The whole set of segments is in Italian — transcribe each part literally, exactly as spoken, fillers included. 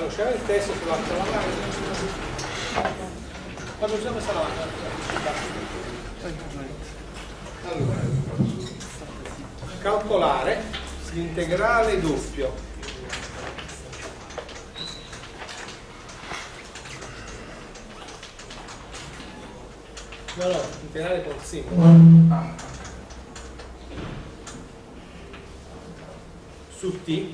non c'è il testo sull'altra lavagna. Quando usiamo questa lavagna? Allora, calcolare l'integrale doppio. No, no, integrale con simbolo. Ah. Su t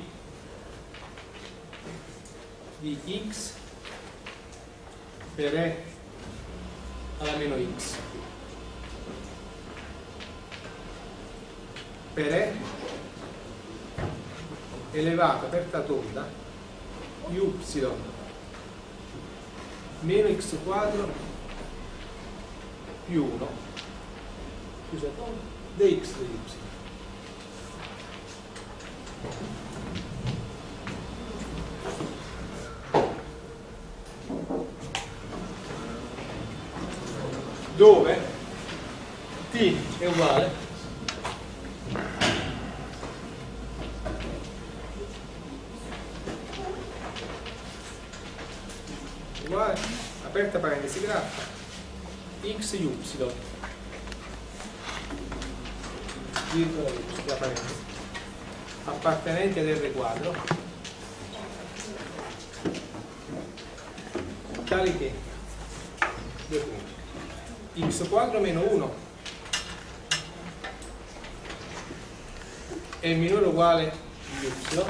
di x per e alla meno x per e elevata aperta tonda di y meno x quadro più uno chiusa tonda dx di y. Dove t è uguale uguale aperta parentesi graffa x y virgola y la parentesi appartenente ad R quadro tali che due punti x quadro meno uno è minore o uguale di y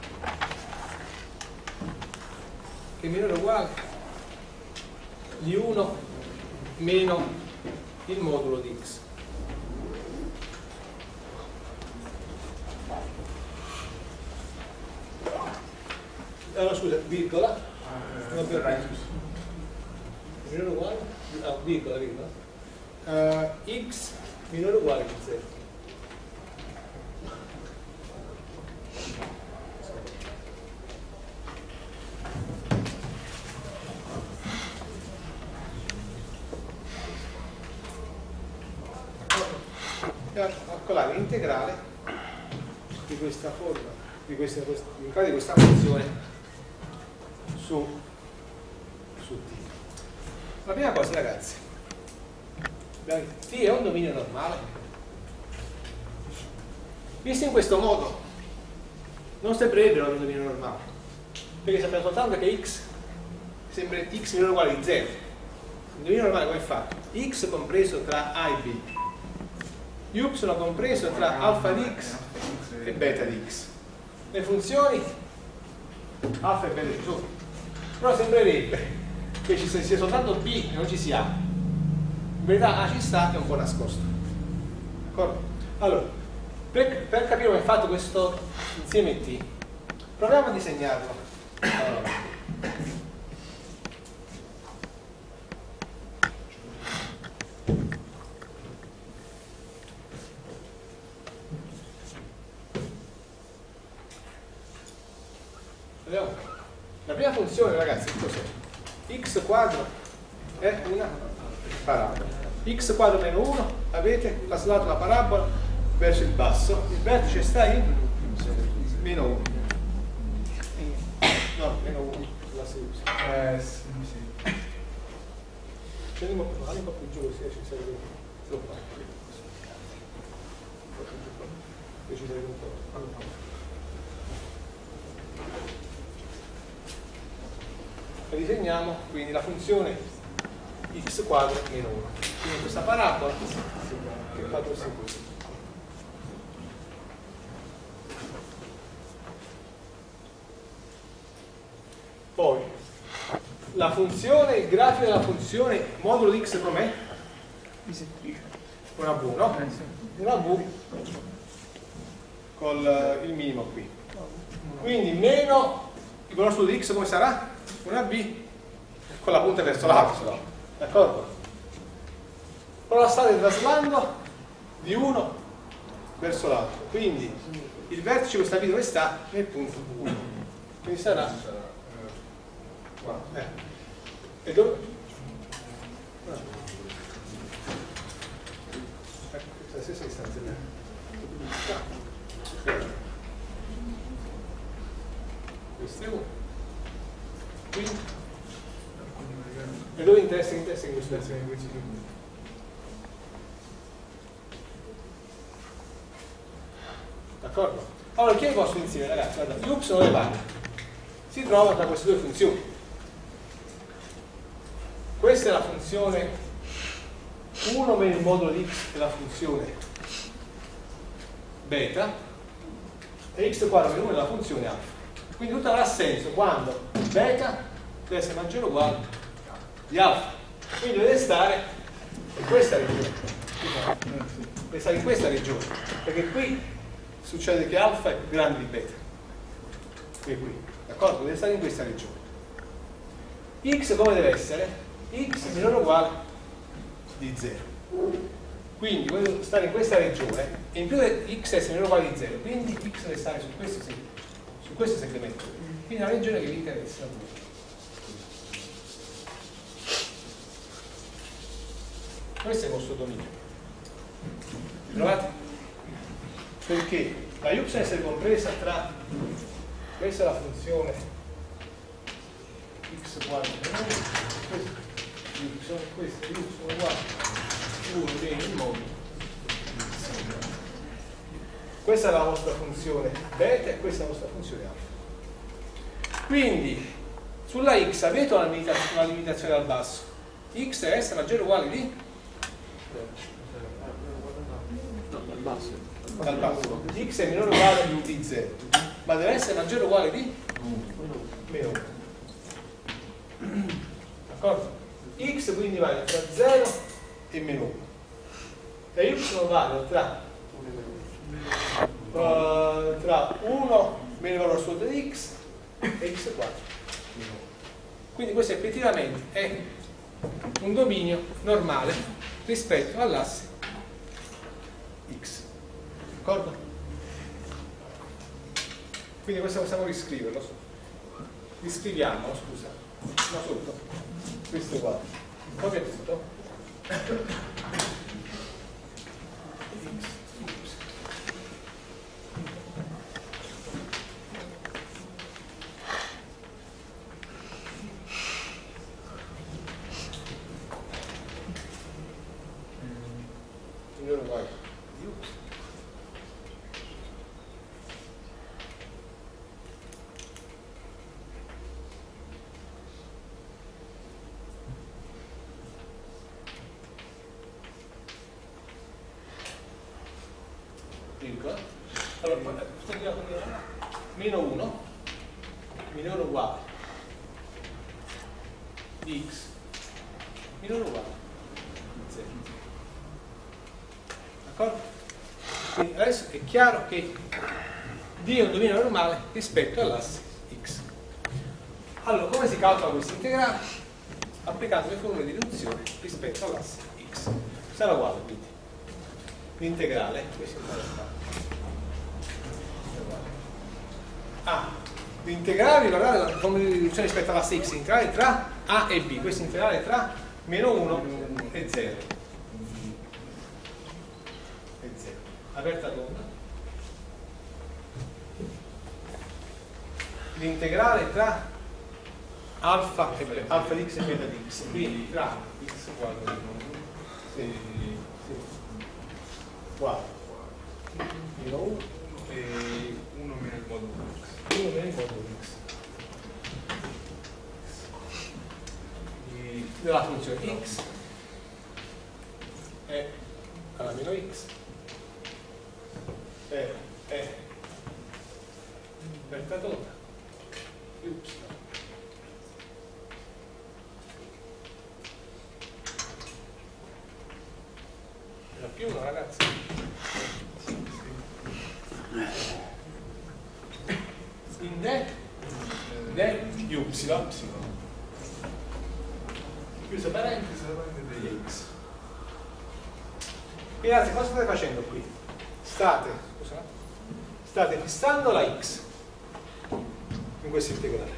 che è minore o uguale di uno meno il modulo di x. Allora scusa, virgola minore o uguale ah, virgola, virgola uh, x minore o uguale di zero. Calcolare l'integrale di questa forma, di questa, l'integrale di questa funzione su, su t. La prima cosa, ragazzi, t è un dominio normale. Visto in questo modo, non sembrerebbe un dominio normale, perché sappiamo soltanto che x sembra x minore o uguale di zero. Il dominio normale come fa? X compreso tra a e b, y compreso tra alfa di x e beta di x. Le funzioni alfa e beta di x. Però sembrerebbe che ci sia soltanto b e non ci sia a. In verità a ci sta, è un po' nascosto. D'accordo? Allora, per, per capire come è fatto questo insieme t, proviamo a disegnarlo. Allora. La prima funzione, ragazzi, cos'è? X quadro è una parabola. X quadro meno uno, avete traslato la parabola verso il basso, il vertice sta in meno uno. No, meno uno, la sinistra. Eh, sì, sì. Scendi un po' più giù, se ci serve lo fa. Io ci serve un po'. E disegniamo quindi la funzione x quadro meno uno. Quindi questa parabola che fa così così. Poi la funzione, il grafico della funzione modulo di x com'è? Bisettrice. Una V, no? Una V col il minimo qui. Quindi meno il conosciuto di x come sarà? Una B con la punta verso l'alto, d'accordo? Però la state traslando di uno verso l'altro, quindi il vertice questa B dove sta? Nel punto uno, quindi sarà qua. Eh. E dove? Ah. Ecco, questa stessa distanza questo è uno. qui, e dove interessa interessa in questo caso? D'accordo? Allora chi è il vostro insieme, ragazzi? Guarda, y dove va? Si trova tra queste due funzioni. Questa è la funzione uno meno il modulo di x è la funzione beta e x quadro meno uno è la funzione alfa. Quindi tutto avrà senso quando beta deve essere maggiore o uguale di alfa. Quindi deve stare in questa regione. Deve stare in questa regione. Perché qui succede che alfa è più grande di beta. Qui e qui. D'accordo? Deve stare in questa regione. X come deve essere? X minore o uguale di zero. Quindi voglio stare in questa regione e in più x è minore o uguale di zero, quindi x deve stare su questo, su questo segmento. Quindi la regione che vi interessa. Questo è il vostro dominio. Trovate? Perché la y deve essere compresa tra questa è la funzione x uguale a questo y, questo y uguale uno meno il modulo. Questa è la vostra funzione beta e questa è la vostra funzione alfa. Quindi sulla x avete una limitazione, una limitazione dal basso. X deve essere maggiore o uguale di? No, dal basso. Dal basso. X è minore o uguale di zero, ma deve essere maggiore o uguale di? Meno uno. D'accordo? X quindi vale tra zero e meno uno. E y vale tra, uh, tra uno meno il valore assoluto di x e x quadro. Quindi questo effettivamente è un dominio normale rispetto all'asse x. D'accordo? Quindi questo possiamo riscriverlo. Riscriviamolo, scusa. Ma sotto. Questo è uguale. Copia tutto. Minore uguale di x. Allora, meno uno minore o uguale di x minore o uguale di zero. D'accordo? Quindi adesso è chiaro che D è un dominio normale rispetto all'asse x. Allora, come si calcola questo integrale? Applicando le formule di riduzione rispetto all'asse x. Sarà uguale quindi l'integrale, questo è A, l'integrale, ricordate la formula di riduzione rispetto all'asse x, l'integrale tra A e B, questo integrale tra meno uno e zero. E zero. Aperta l'onda. L'integrale tra alfa, e, alfa di x e beta di x, quindi tra x uguale a sì, sì, uguale meno uno e uno meno il modulo x. uno meno il modulo x della funzione x è alla meno x è è per tonda y era più uno, ragazzi. In de de y chiusa parentesi di x. Quindi ragazzi, cosa state facendo qui? State, scusa, state fissando la x in questo integrale.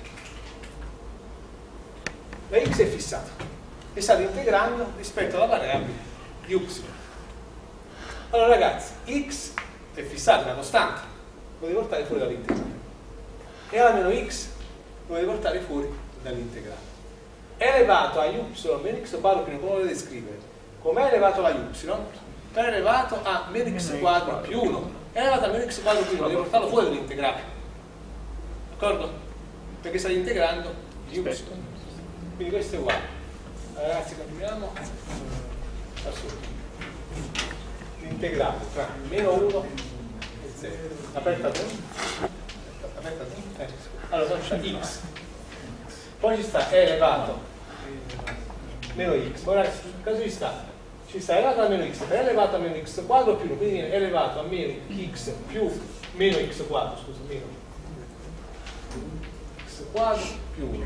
La x è fissata e state integrando rispetto alla variabile di y. Allora ragazzi, x è fissata, è una costante, lo dovete portare fuori dall'integrale. E alla meno x lo dovete portare fuori dall'integrale. È elevato a y meno x quadro più uno, come volete scrivere? Com'è elevato a y? È elevato a meno x quadro più uno. È elevato a meno x quadro più uno, devo portarlo fuori dall'integrale. D'accordo? Perché stai integrando y. Quindi questo è uguale. Allora, ragazzi, continuiamo. Assurdo. L'integrale tra meno uno e zero. Aperta tu. Aperta tu. Eh. Allora, c'è x. Poi ci sta è elevato meno x. Ora, cosa ci sta? Ci sta elevato a meno x. È elevato a meno x quadro più uno. Quindi viene elevato a meno x più meno x quadro. Scusa, meno x quadro più uno.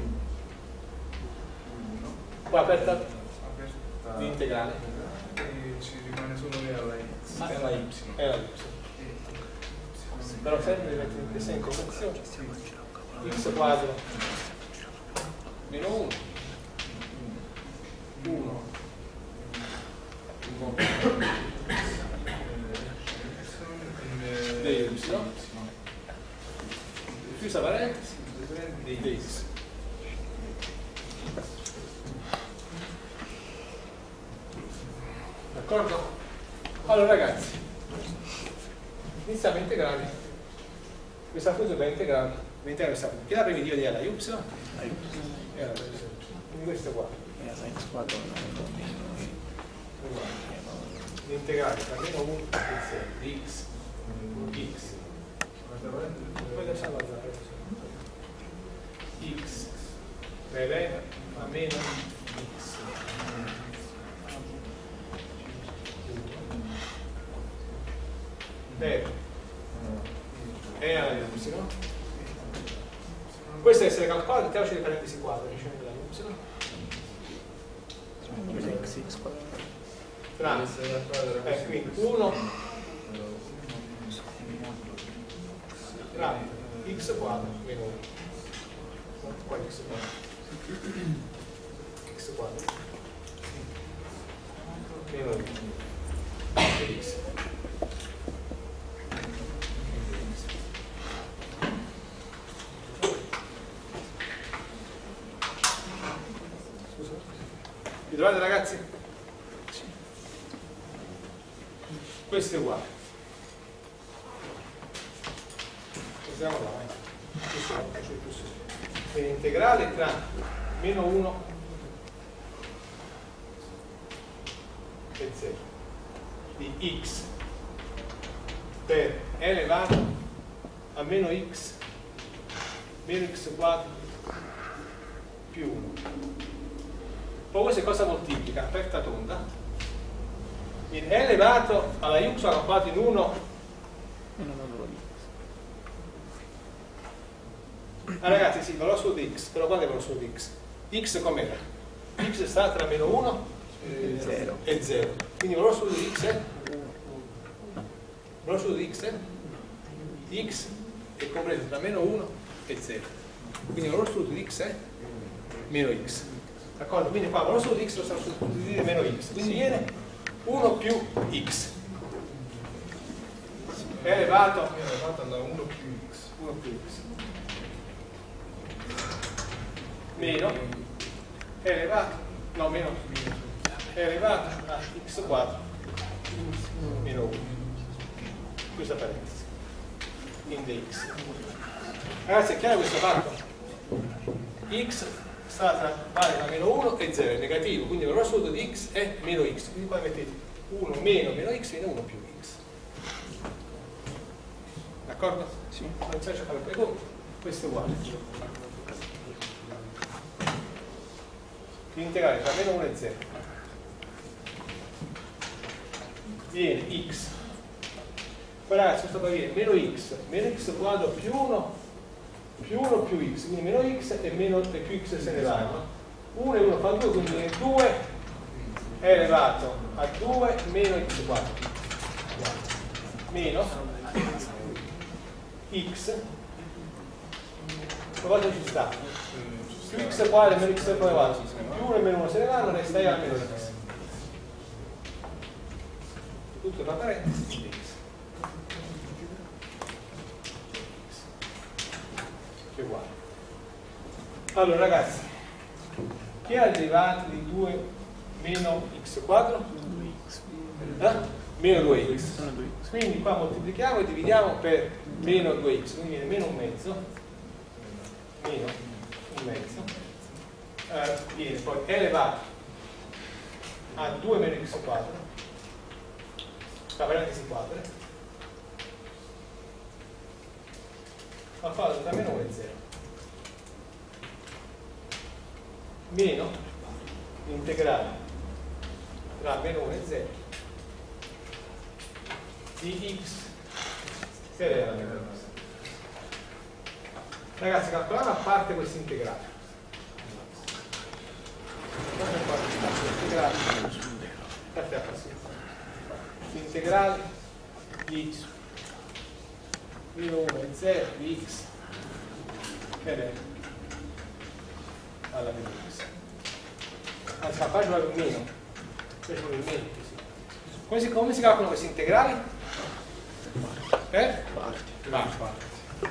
Qua aperta l'integrale. E ci rimane solo che alla x. Ah, è la y. È la y. Però sempre deve mettere in questa incorrezione. X quadro meno uno. uno. Di y. Chiusa parentesi. Di x. D'accordo? Allora ragazzi, iniziamo a integrare questa funzione da integrare, da integrare questa funzione. Chi è la primitiva di L? Y? È la primitiva. Quindi questo è uguale. L'integrale tra meno uno e zero di x x poi lasciamo la x per a meno x per e alla y. Questo deve essere calcolato, mettiamoci le parentesi quadre, diciamo della y. Tra, eh, quindi uno tra x quadro meno uno. Qua x quadro. X quadro. Meno uno. X. Vi trovate ragazzi? Sì. Questo è uguale. Usiamo là, eh. È integrale tra meno uno e zero di x per elevato a meno x meno x quadro più uno. Poi questo cosa moltiplica? Aperta tonda. Il è elevato alla y quadrato in uno. Ah ragazzi, sì, valore assoluto di x, però quando è valore assoluto di x? X com'era? X sta tra meno uno e zero. Quindi il valore assoluto di x è? Il valore assoluto di x è? X è compreso tra meno uno e zero. Quindi il valore assoluto di x è? Meno x. D'accordo? Quindi qua il valore assoluto di x lo sta sostituire meno x. Quindi viene uno più x. È elevato? È elevato da uno più x. uno più x. Meno è elevato, no meno è elevato a x quadro meno uno. Questa parentesi in dx. Ragazzi, è chiaro questo fatto? X sta tra vale da meno uno e zero, è negativo, quindi il valore assoluto di x è meno x, quindi qua mettete uno meno meno x viene uno più x. D'accordo? Sì. Non c'è a fare il conto, questo è uguale. L'integrale tra meno uno e zero viene x. Poi ragazzi questo qua viene meno x, meno x quadro più uno più uno più x, quindi meno x e meno e più x se ne vanno. uno e uno fa due, quindi viene due è elevato a due meno x quadro meno x. Cosa ci sta? Più x quadro e meno x quadro, più uno e meno uno se ne vanno, resta e a meno x. Tutto tra parentesi di x. Che è uguale. Allora ragazzi, chi è la derivata di due meno x quadro? Eh? Meno due x. Quindi qua moltiplichiamo e dividiamo per meno due x, quindi viene meno un mezzo, meno un mezzo, eh, viene poi elevato a due meno x quadro, tra parentesi quadre, al quadro tra meno uno e zero, meno l'integrale tra meno uno e zero di x per era meno x. Ragazzi, calcolate a parte questo integrale. L'integrale di meno uno e zero di x per è alla meno x. Anzi, a parte un meno, questo è il meno. Come si, come si calcolano questi integrali? Per? Parti. Parti.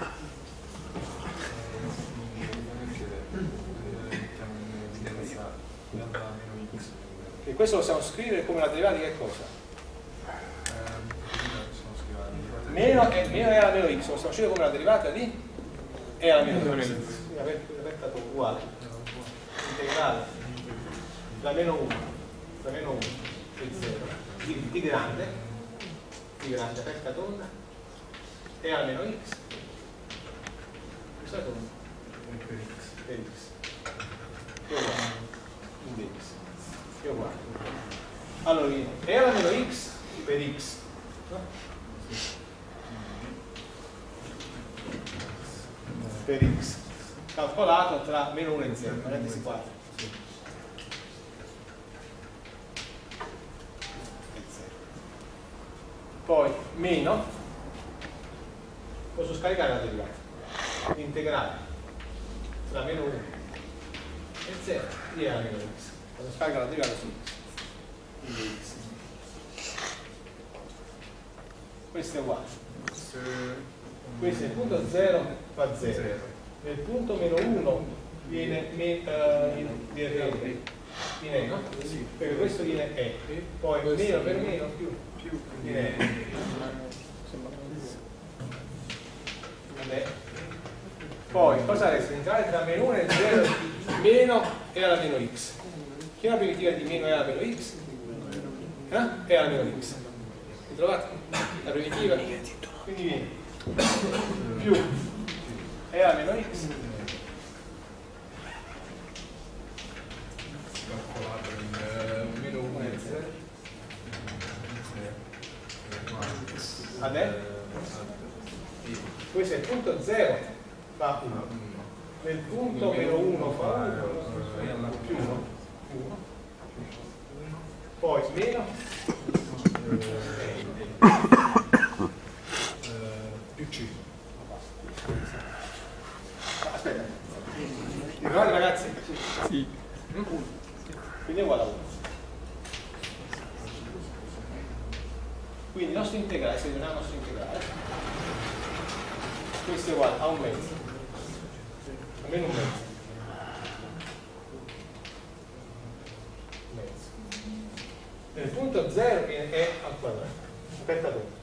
E questo lo possiamo scrivere come la derivata di che cosa? Meno è, meno è alla meno x, lo possiamo scrivere come la derivata di e alla meno x. Quindi stato uguale. Integrale da meno uno, da meno uno e zero, di, di grande, di grande aperta tonda, e alla meno x. Questa è tonda. Per x. Per x. Che è uguale. In x. Che è uguale. Allora, e alla meno x per x. No? Per x. Calcolato tra meno uno e zero, parentesi quattro. Poi meno, posso scaricare la derivata, l'integrale tra meno uno e zero di a meno x. Posso scaricare la derivata su x, quindi x. Questo è uguale. Questo è il punto zero fa zero. Nel punto meno uno viene, me, uh, viene, viene no? Perché questo viene e, poi meno per meno più. Viene e. Poi cosa resta? Entrare tra meno uno e zero meno e alla meno x. Chi è la primitiva di meno e alla meno x? Eh? E alla meno x. Vi trovate? La primitiva? Quindi viene più e alla meno x calcolato in meno uno e zero ad e. Questo è il punto zero fa uno, nel punto meno uno fa uno più uno, poi meno più c. Aspetta, ricordate ragazzi? Sì. Quindi è uguale a uno. Quindi il nostro integrale, se vediamo il nostro integrale, questo è uguale a un mezzo, a meno un mezzo. mezzo. Nel punto zero viene e al quadrato, aperta doppia.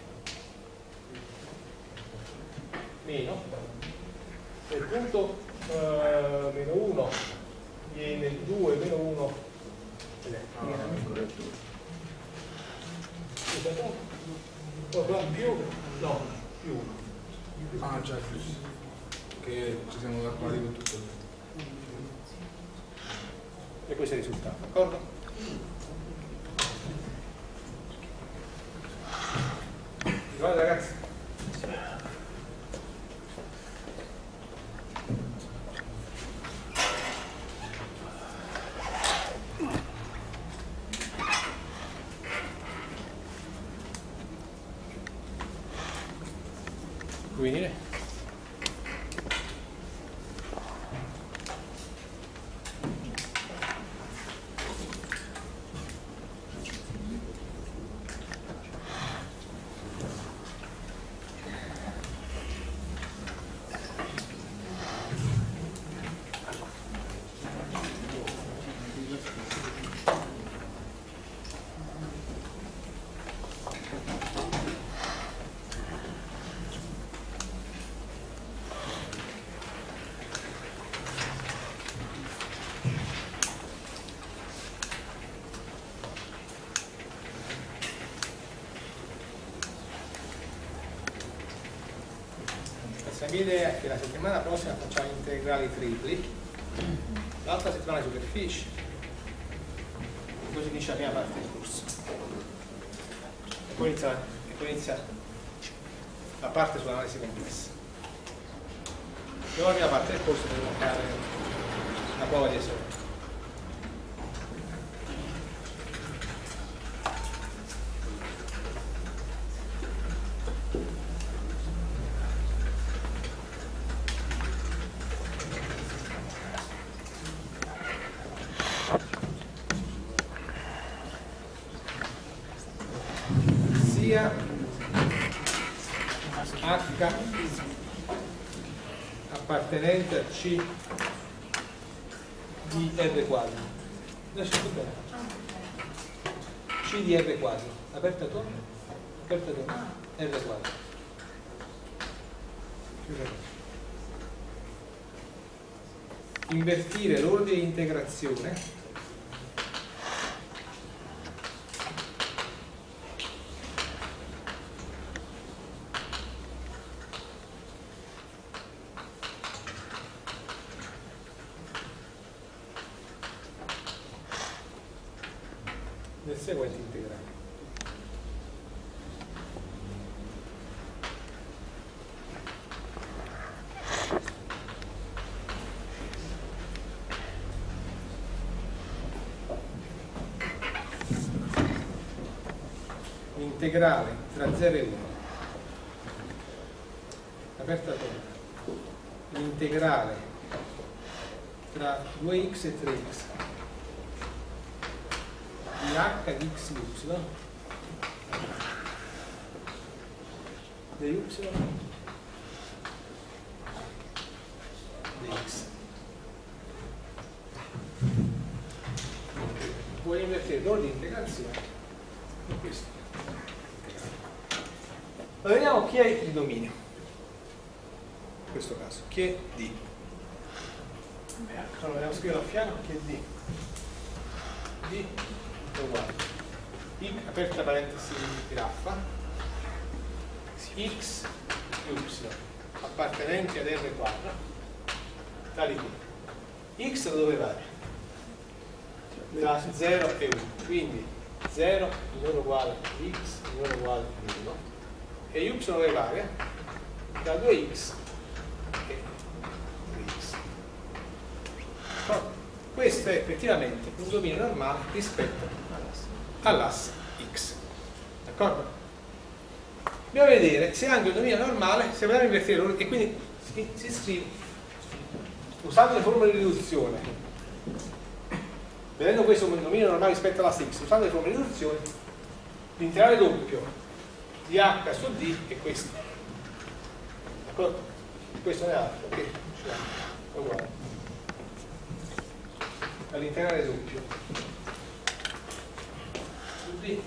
Meno, nel punto uh, meno uno viene due meno uno ed è poi qua più no più uno. Ah già, che ci siamo calcolati con tutto. E questo è il risultato, d'accordo? Guarda ragazzi, vuoi venire? La mia idea è che la settimana prossima facciamo integrali tripli, l'altra settimana superfici, così finisce la prima parte del corso. E poi inizia, e poi inizia la parte sull'analisi complessa. Dopo la prima parte del corso dobbiamo fare una prova di esame. Sia H appartenente a C di R quadro. Adesso tutto bene. C di R quadro. Aperta tu? Aperta tu? R quadro. Invertire l'ordine di integrazione del seguente integrale. L'integrale tra zero e uno. Aperta torna. L'integrale tra due x e tre x. Di h di x di y di y di x. Vuoi invertire l'ordine di integrazione in questo. Allora, vediamo chi è il dominio in questo caso, chi è D. Allora, andiamo a scrivere a fianco chi è D. D uguale I, aperta parentesi graffa, x y appartenenti ad R quadro tali qui. X da dove va? Da zero e uno, quindi zero minore uguale a x minore uguale a uno e y dove varia? Da due x e tre x. Questo è effettivamente un dominio normale rispetto all'asse x. D'accordo? Dobbiamo vedere se anche un dominio normale, se vogliamo invertire l'ordine, e quindi si, si scrive usando le formule di riduzione, vedendo questo un dominio normale rispetto all'asse x, usando le formule di riduzione, l'integrale doppio di h su d è questo. D'accordo? Questo è altro, che è uguale all'integrale doppio su d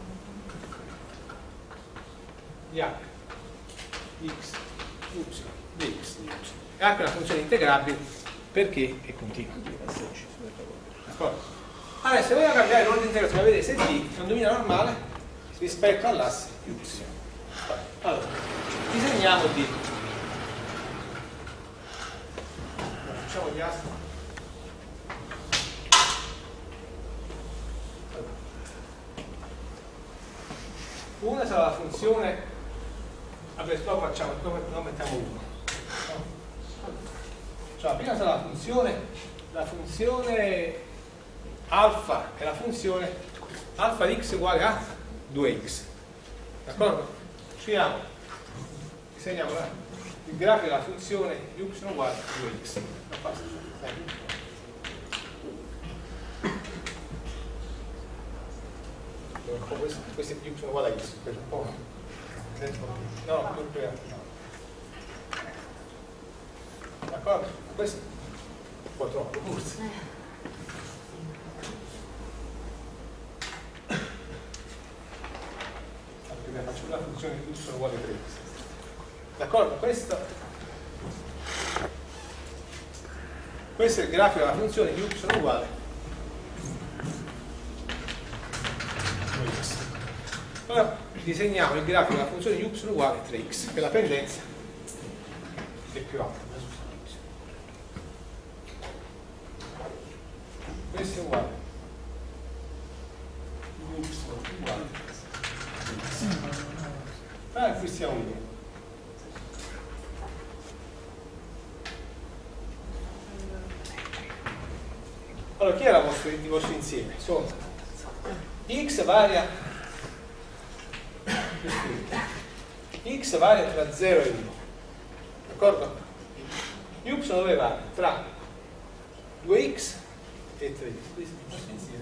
di h di x y di x di y. E h è una funzione integrabile perché è continua. D'accordo? Allora, se vogliamo cambiare l'ordine di integrazione, vedete se d è un dominio normale rispetto all'asse y. Allora, disegniamo d. Allora, facciamo gli assi. Una sarà la funzione, vabbè, dopo facciamo, dopo no, mettiamo uno. Cioè, la prima sarà la funzione, la funzione alfa è la funzione alfa di x uguale a due x. D'accordo? Scriviamo, disegniamo là, il grafico della funzione y uguale a due x. Questo, questo è più uguale a x, questo un po'. No, più più no. D'accordo? Questo è un po' troppo, forse. Allora, faccio una funzione di y uguale a tre x. D'accordo? Questo, questo è il grafico della funzione di y uguale x. Ora disegniamo il grafico della funzione di y uguale a tre x, che è la pendenza è più alto. Questo è uguale y uguale ah, qui stiamo vedendo. Allora, chi è la vostra, il vostro insieme? Sono x varia x varia tra zero e uno, d'accordo? Y dove varia? Tra due x e tre x. Questo è il nostro insieme.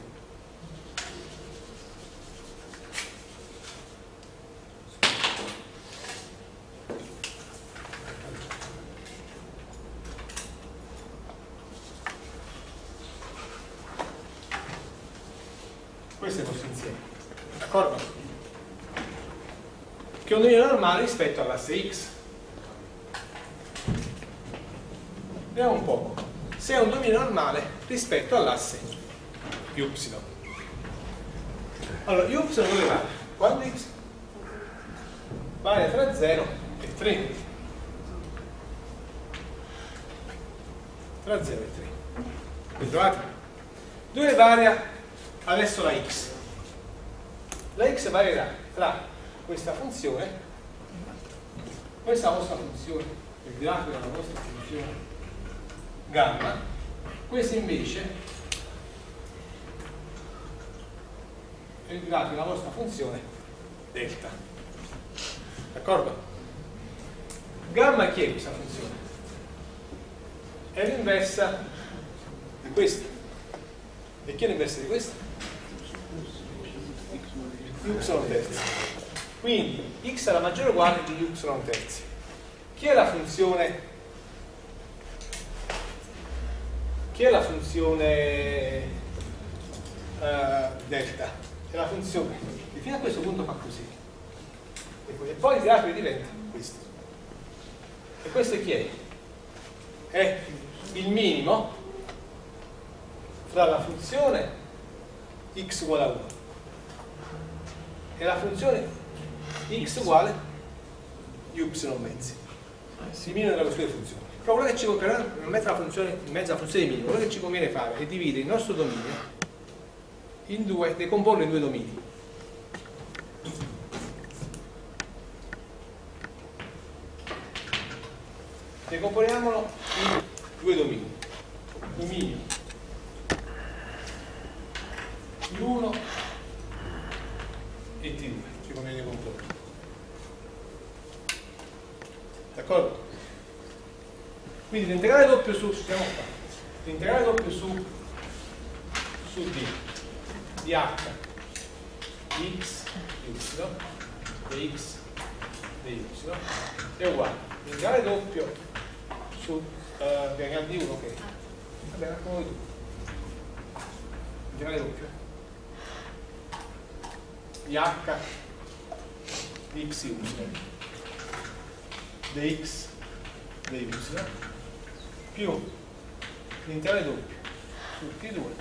Questo è il vostro insieme, d'accordo? Che è un dominio normale rispetto all'asse x. Vediamo un po' se è un dominio normale rispetto all'asse y. Allora, y dove va? Quando x varia tra zero e tre. Tra zero e tre. Vi trovate? Dove varia adesso la x? La x varierà tra questa funzione, questa è la vostra funzione, il grafico della vostra funzione gamma, questo invece è il grafico della vostra funzione delta, d'accordo? Gamma chi è questa funzione? È l'inversa di questa. E chi è l'inversa di questa? Y terzi. Quindi x è la maggiore o uguale di y terzi. Chi è la funzione? Chi è la funzione uh, delta? È la funzione che fino a questo punto fa così. E poi, e poi il grafico diventa questo. E questo chi è? È il minimo tra la funzione x uguale a uno e la funzione x uguale y mezzi. Si minimo della questione di funzione. Però quello che ci conviene, in mezzo alla funzione, in mezzo alla funzione di minimo, quello che ci conviene fare è dividere il nostro dominio in due, decomporlo in due domini. Decomponiamolo in due domini. Dominio T uno e T due, ci conviene decomporre. D'accordo? Quindi l'integrale doppio su, siamo qua, l'integrale doppio su su D di H di x di y di x di y è uguale l'integrale doppio su uh, di uno che vabbè, anche voi tu l'integrale doppio di H di x y di x di y più l'integrale doppio su T due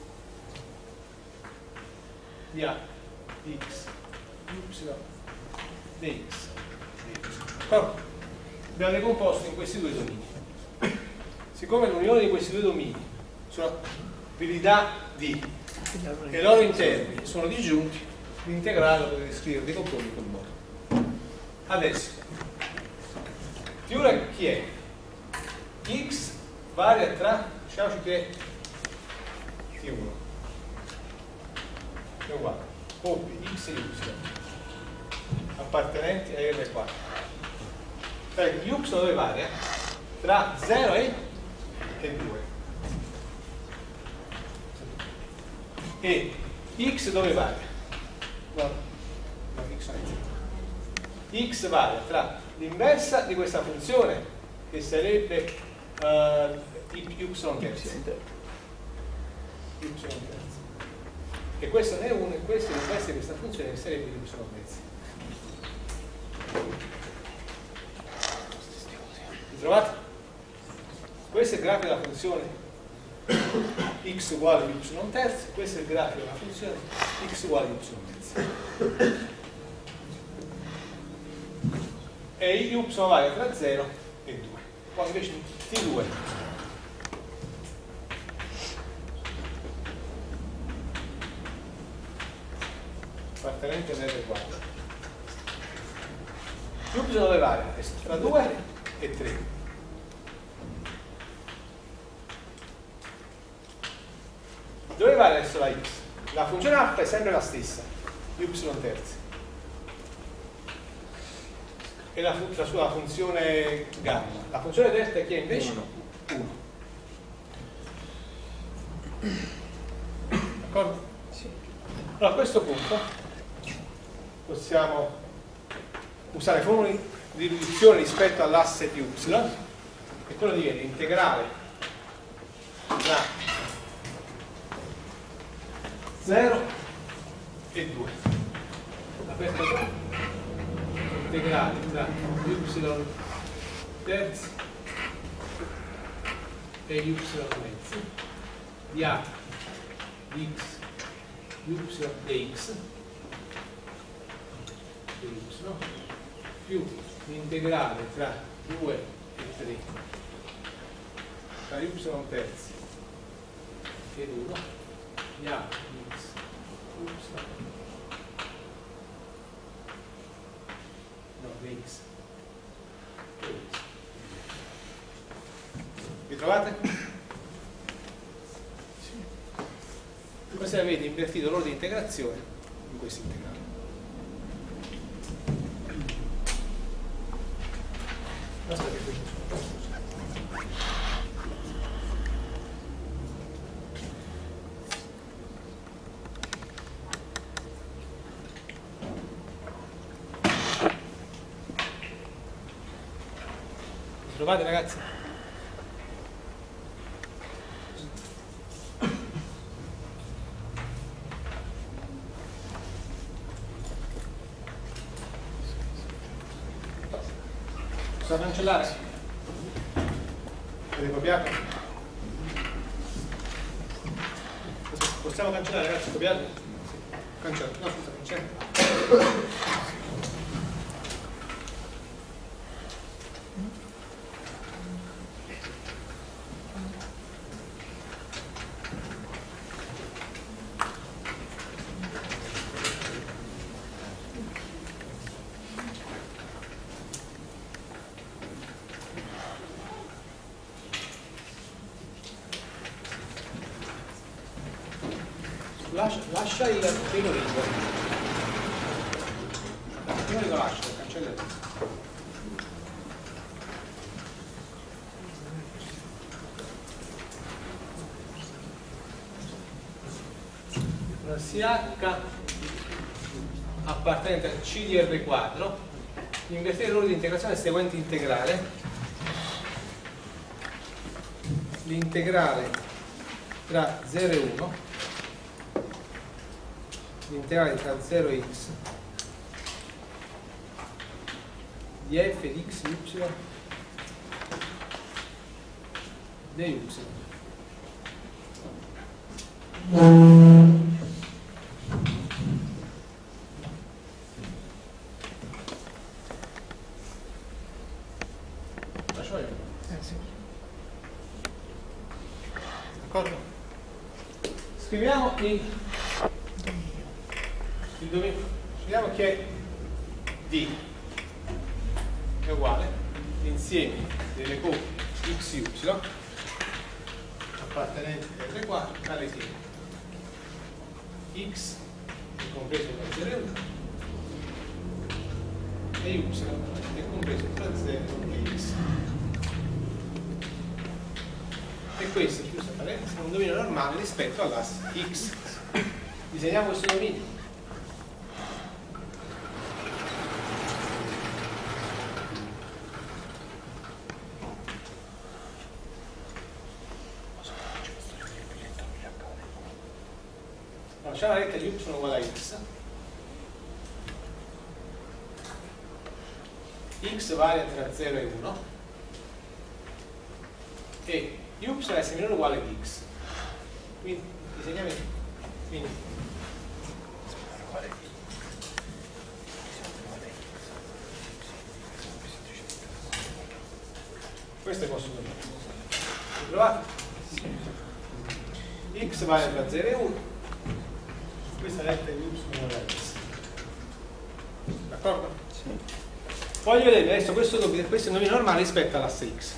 di A di x di y di x di y. Però abbiamo decomposto in questi due domini. Siccome l'unione di questi due domini sono verità D e i loro interni sono disgiunti, l'integrale lo potete scrivere decomporre in quel modo. Adesso T uno chi è? X varia tra, diciamoci che T uno è uguale coppie x e y appartenenti a R quattro. Cioè y dove varia? Tra zero e due. E x dove varia? No, no, x non è. X varia tra l'inversa di questa funzione che sarebbe uh, y terzi. Y terzi. E questo ne è uno e questo è l'inversa di questa funzione che sarebbe y mezzi. Vi trovate? Questo è il grafico della funzione x uguale y terzi, questo è il grafico della funzione x uguale y mezzi. E y varia tra zero e due. Poi invece T due appartenente all'R quadro. Y dove vale? Tra due e tre. Dove vale adesso la x? La funzione h è sempre la stessa, y terzi. E la, la sua funzione gamma. La funzione delta è che è invece uno. D'accordo? Sì. Allora a questo punto possiamo usare formule di riduzione rispetto all'asse di y, e quello diviene integrale tra zero e due. Aperto integrale tra y terzi e y mezzi di h di x di y dx di y più l'integrale tra due e tre tra y terzi ed uno di h di x y no di x e x. Vi trovate? Sì. Così avete invertito l'ordine di integrazione in questo integrale. Basta che questo vi trovate, ragazzi? Possiamo cancellare? Avete copiato? Possiamo cancellare, ragazzi? Copiato? Cancellato. No, scusa, cancellato. Lascia, lascia il primo rigo. Il primo rigo lascia, cancella il una C H appartenente al C di R quadro, invertire l'ordine di integrazione del seguente integrale. L'integrale tra zero e uno, l'integrale tra zero e x di f di x y dy. Lascio io? Eh sì. D'accordo? Scriviamo il il dominio, scriviamo che D è uguale all'insieme delle coppie x y appartenenti a R quadro alle serie x è compreso tra zero e uno e y è compreso tra zero e x. E questo, giusto parentesi, è un dominio normale rispetto all'asse x. Disegniamo questo dominio. Facciamo la retta di y uguale a x. X varia tra zero e uno e y è essere minore o uguale di x. Quindi disegniamo quindi queste possono venire. Trovate? X vale tra zero e uno, questa retta di y non è x. D'accordo? Sì. Voglio vedere adesso questo, questo è un nomino normale rispetto all'asse x.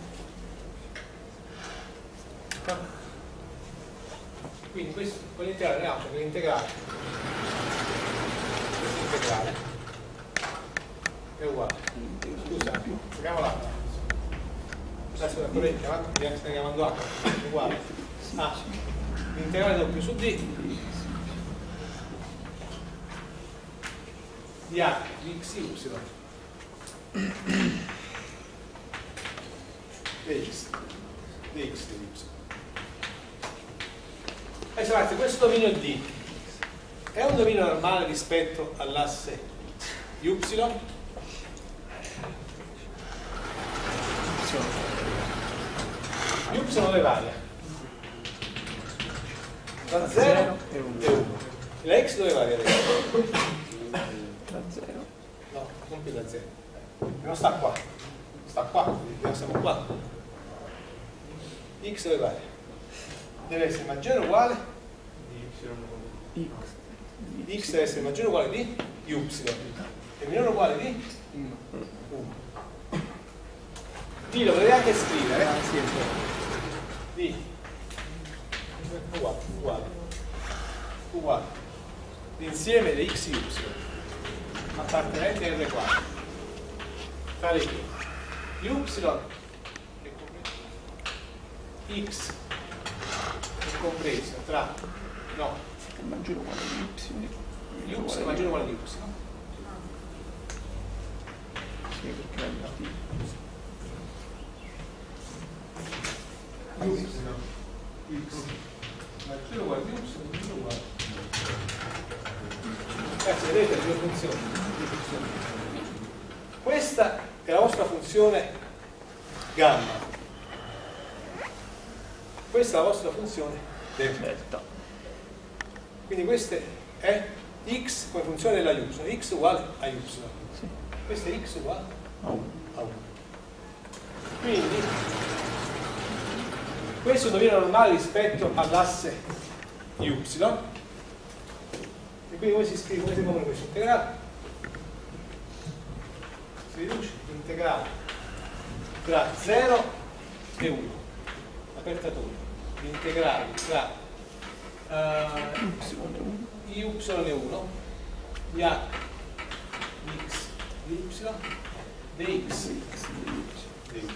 D'accordo? Quindi questo con l'integrale no, cioè l'integrale questo integrale è uguale. Scusa, chiamiamo l'altro. Adesso la corrente avanti, stai chiamando A, è uguale. Ah, l'integrale doppio su D di A di x y dx dx di y. Adesso guardate, questo dominio D è un dominio normale rispetto all'asse y? Y dove varia? Tra zero e uno. La x dove varia adesso? Tra zero. No, non più da zero. Non sta qua. Sta qua, quindi siamo qua. X dove varia? Deve essere maggiore o uguale X. di x deve essere maggiore o uguale di y e minore o uguale di uno. D lo potete anche scrivere, eh? D uguale, uguale, uguale l'insieme di x y appartenente a R quadro tra le y e x è compreso tra no È maggiore o uguale di y. y è maggiore o uguale di y. Sì, perché è negativo. Y x maggiore o uguale di y minore o uguale. Ragazzi, vedete le due funzioni? Questa è la vostra funzione gamma, questa è la vostra funzione delta. Quindi questa è x come funzione della y, sono x uguale a y. Sì. Questo è x uguale A uno. a uno. Quindi questo è un dominio normale rispetto all'asse y e quindi come si scrive, come si compone questo integrale? Si riduce l'integrale tra zero e uno, apertatura, l'integrale tra uh, y e uno di h di x di y dx di y.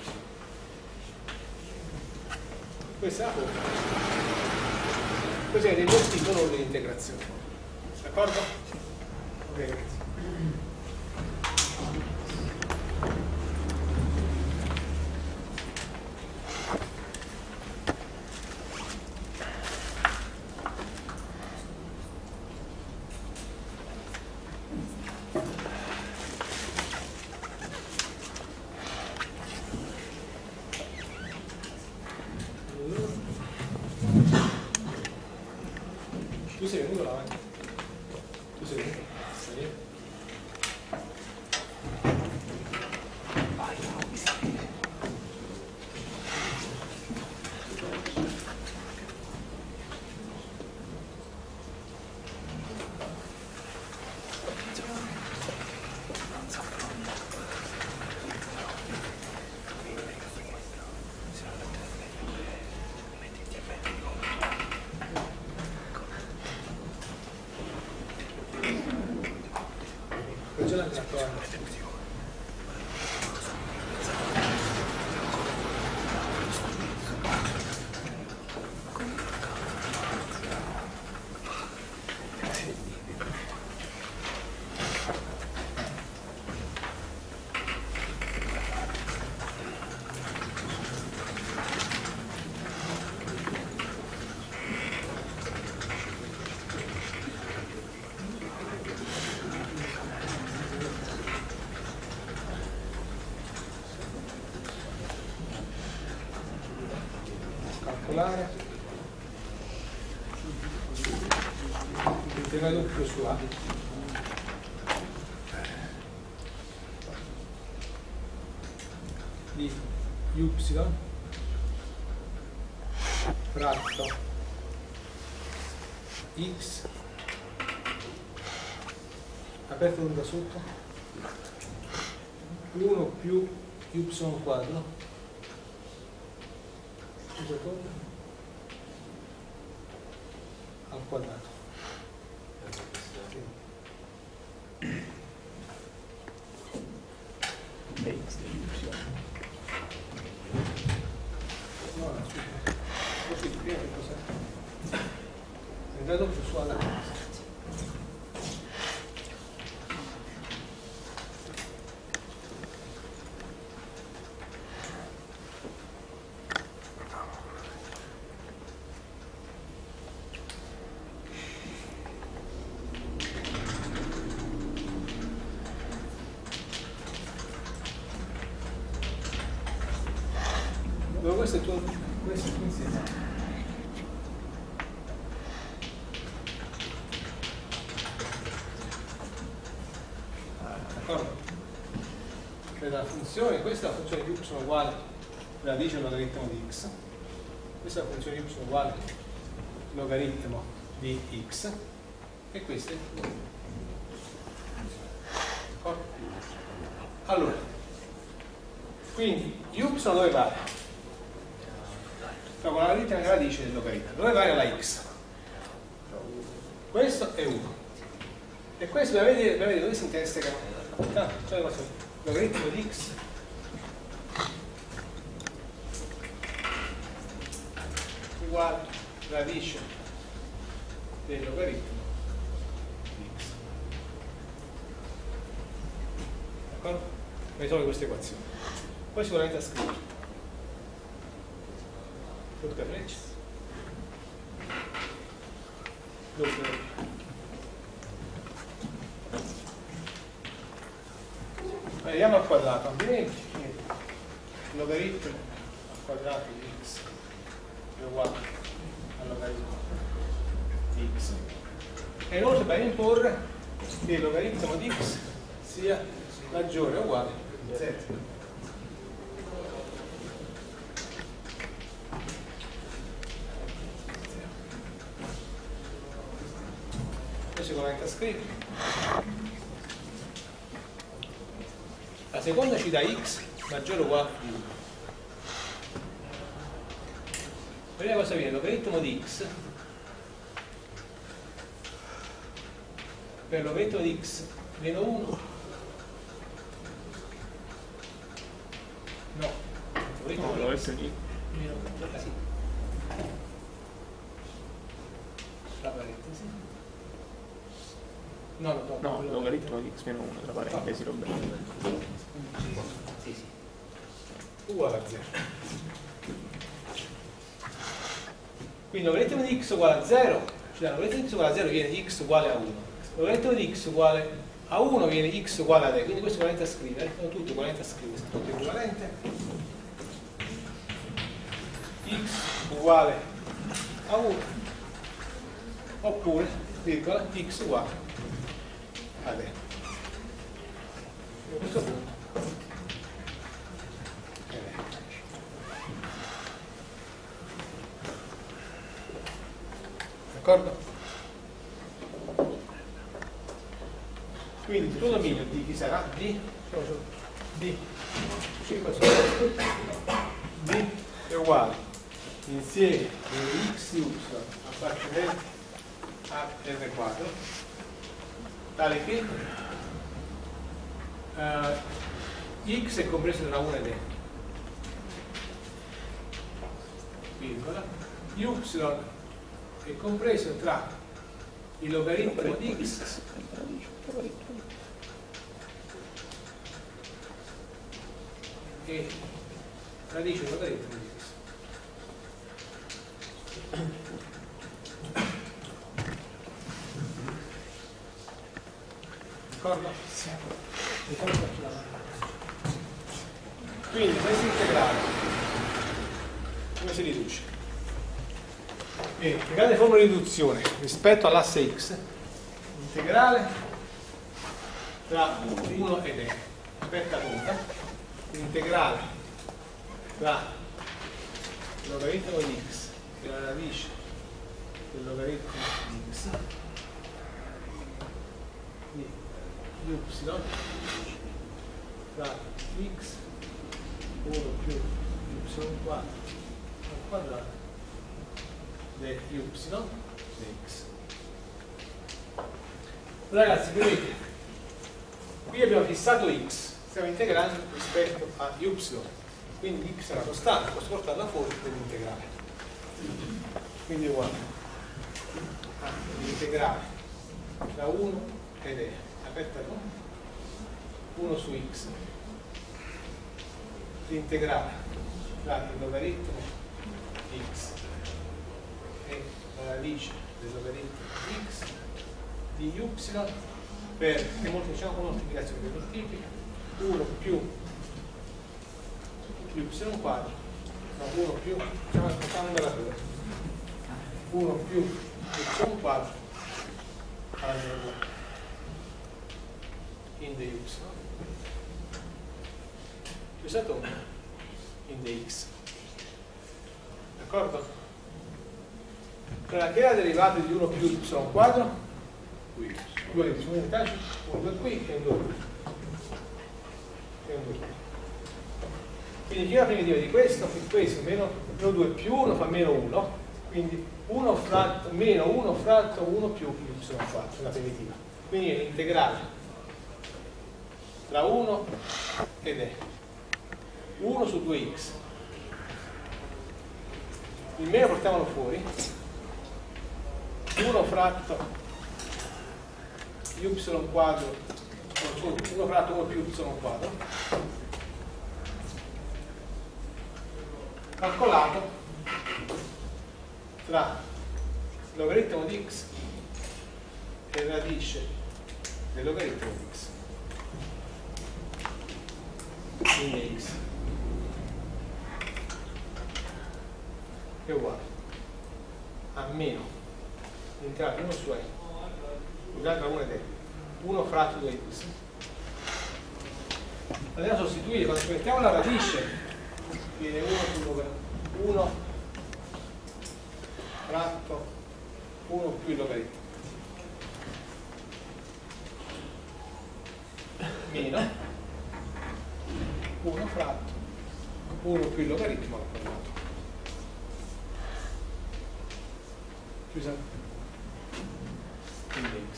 Questa è la forma. Questo è l'invertito non dell'integrazione. D'accordo? Ok, grazie. Tu sei venuto là? Tu sei venuto? Sì. Calcolare integrale doppio su A di y fratto x aperto uno da sotto uno più y quadro al quadrato. X di Y. No, no, scusa. Così, prima che cos'è? È entrato più su alla casa. Questo è il tuo, questo è il tuo insieme. D'accordo? Per la funzione, questa è la funzione di y uguale radice logaritmo di x, questa è la funzione di y uguale logaritmo di x e questa è il d'accordo? Allora, quindi y dove vale? Con la logaritma radice del logaritmo, dove varia la x? Questo è uno e questo da vedere, da vedere dove si integra ah, cioè il logaritmo di x uguale radice del logaritmo di x. D'accordo? Risolvo questa equazione, poi sicuramente a scrivere doppia freccia, doppia freccia. Vediamo al quadrato, altrimenti il logaritmo al quadrato di x è uguale al logaritmo di x e inoltre dobbiamo imporre che il logaritmo di x sia maggiore o uguale a zero. Sicuramente a scrivere. La seconda ci dà x maggiore o uguale a uno. Vediamo cosa viene, logaritmo di x per logaritmo di x meno uno. No, logaritmo No, di lo x è lì. meno uno. Ah, sì. La parentesi. No, no, no, No, logaritmo di x meno uno, tra parentesi, Roberto. Sì, sì. Uguale a zero. Quindi logaritmo di x uguale a zero, cioè logaritmo di x uguale a zero viene x uguale a uno. Logaritmo di x uguale a uno viene x uguale a tre, quindi questo è equivalente a scrivere, sono tutti equivalenti a scrivere, sono tutti equivalenti. X uguale a uno, oppure, virgola, x uguale a tre. A questo punto d'accordo? Quindi il tuo dominio di chi sarà? D? D. D è uguale insieme di x y appartenenti a R quadro tale che uh, x è compreso tra uno ed e virgola y è compreso tra il logaritmo di x e radice del logaritmo di x. D'accordo? Sì. Quindi questo integrale come si riduce? E grande forma di riduzione rispetto all'asse x, integrale tra uno ed e, aperta conta, integrale tra il logaritmo di x e la radice del logaritmo di x di y tra x uno più y quadrato al quadrato di y di x. Ragazzi, vedete, qui abbiamo fissato x, stiamo integrando rispetto a y, quindi x è una costante, posso portarla fuori dell'integrale. Quindi è uguale a l'integrale da uno ed è aperta con uno su x, l'integrale tra il logaritmo di x e la radice del logaritmo di x di y per, che moltiplichiamo con moltiplicazione che moltiplica uno più y quadro, no, uno più, facciamo un numeratore, uno più y quadro alla meno due in dy più Saturno in dx, d'accordo? Allora, che è la derivata di uno più y quadro? due y, uno due qui e un due qui e un due qui. Quindi chi è la primitiva di questo? Questo meno, meno due più uno fa meno uno, quindi uno fratto, meno uno fratto uno più y quattro, la primitiva. Quindi è l'integrale tra uno ed è uno su due x. Il meno portiamolo fuori, uno fratto y quadro, uno fratto uno più y quadro, calcolato tra il logaritmo di x e la radice del logaritmo di x in x, che è uguale a meno l'integrale uno su e tra uno ed è uno fratto due x. Andiamo a sostituire, quando ci mettiamo la radice viene uno su uno fratto uno più il logaritmo meno uno fratto uno più il logaritmo al quadrato. Chiusa in dx.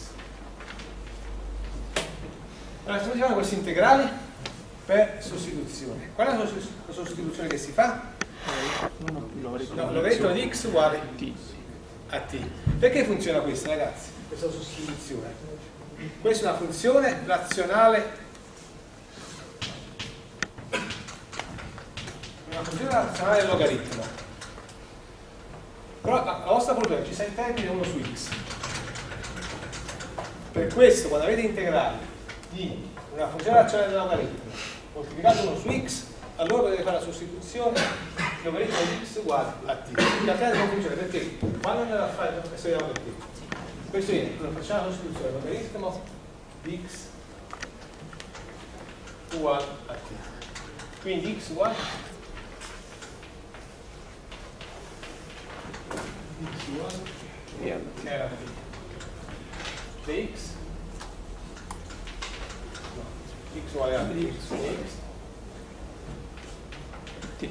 Allora, stiamo facendo questi integrali per sostituzione. Qual è la sostituzione che si fa? No, il logaritmo di x uguale a t. Perché funziona questa, ragazzi? Questa sostituzione. Questa è una funzione razionale, una funzione razionale del logaritmo. Però la, la vostra problema ci sta in termine uno su x. Per questo, quando avete integrali di una funzione razionale del logaritmo moltiplicato uno su x, allora potete fare la sostituzione logaritmo di x uguale a t. In realtà non funziona perché quando andiamo a fare questo vediamo perché. Questo viene, allora facciamo la sostituzione logaritmo di x uguale a t. Quindi x uguale x uguale a t. Dx no, x uguale a dx dx t.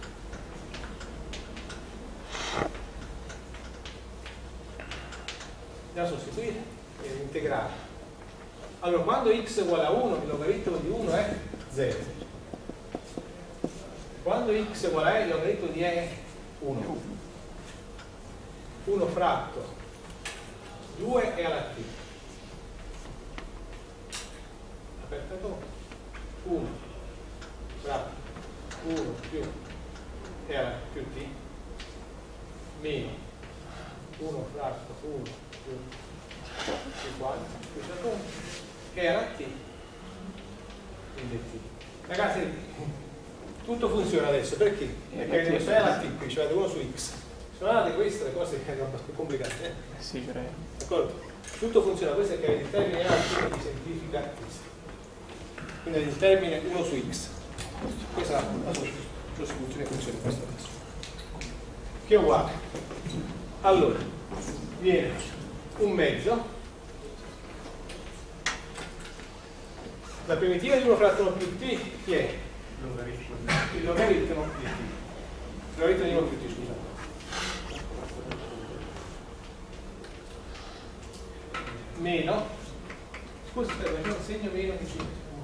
Andiamo a sostituire e integrare. Allora, quando x è uguale a uno, il logaritmo di uno è zero. Quando x è uguale a e, il logaritmo di e è uno. uno fratto due è alla t. Aperta con uno fratto uno più e alla più t meno uno fratto uno più uguale che era t in dt. Ragazzi, tutto funziona adesso perché? Perché questo è la t qui, cioè uno su x. Se non avete questo, le cose sono un po' più complicate. Eh? Sì, direi. D'accordo? Tutto funziona, questo è che il termine A si semplifica questo. Quindi il termine uno su x. Questa è la soluzione. sostituzione di funzione in questo caso, che è uguale, allora viene un mezzo, la primitiva di uno fratto uno più t chi è? Il logaritmo di t, il logaritmo di uno più t, scusate, meno, scusa aspetta, c'è un segno meno vicino,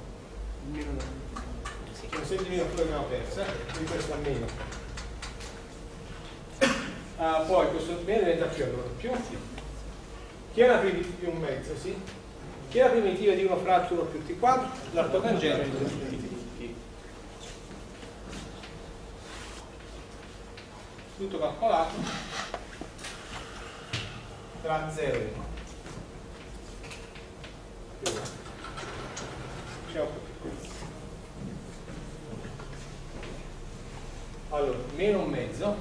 c'è un segno meno, quello che abbiamo perso, eh? Quindi questo è meno, ah, poi questo meno diventa più, allora più, chi è la primitiva di un mezzo, sì? Chi è la primitiva di uno fratto uno più t quadro? L'artotangente di uno più t. Tutto calcolato tra zero e uno. C'è un po' più. Allora, meno un mezzo,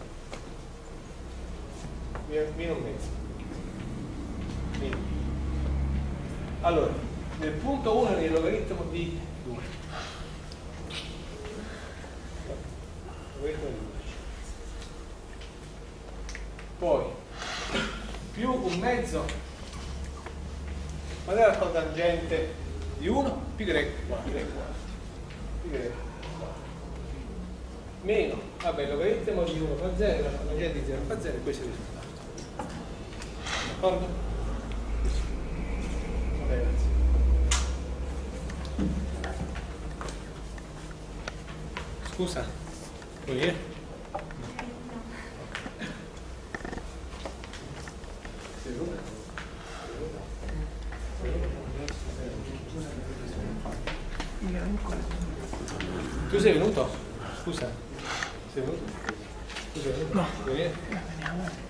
meno un mezzo. Meno. Allora, nel punto uno è il logaritmo di due. Logaritmo di due. Poi, più un mezzo, qual è la cotangente di uno? Pi greco quattro. Pi greco quattro. Meno, vabbè, il logaritmo di uno fa zero, la cotangente di zero fa zero, e questo è il risultato. D'accordo? Grazie. Scusa, puoi dire? Tu sei venuto? Scusa, sei venuto? Tu sei venuto? No. Puoi dire? Veniamo.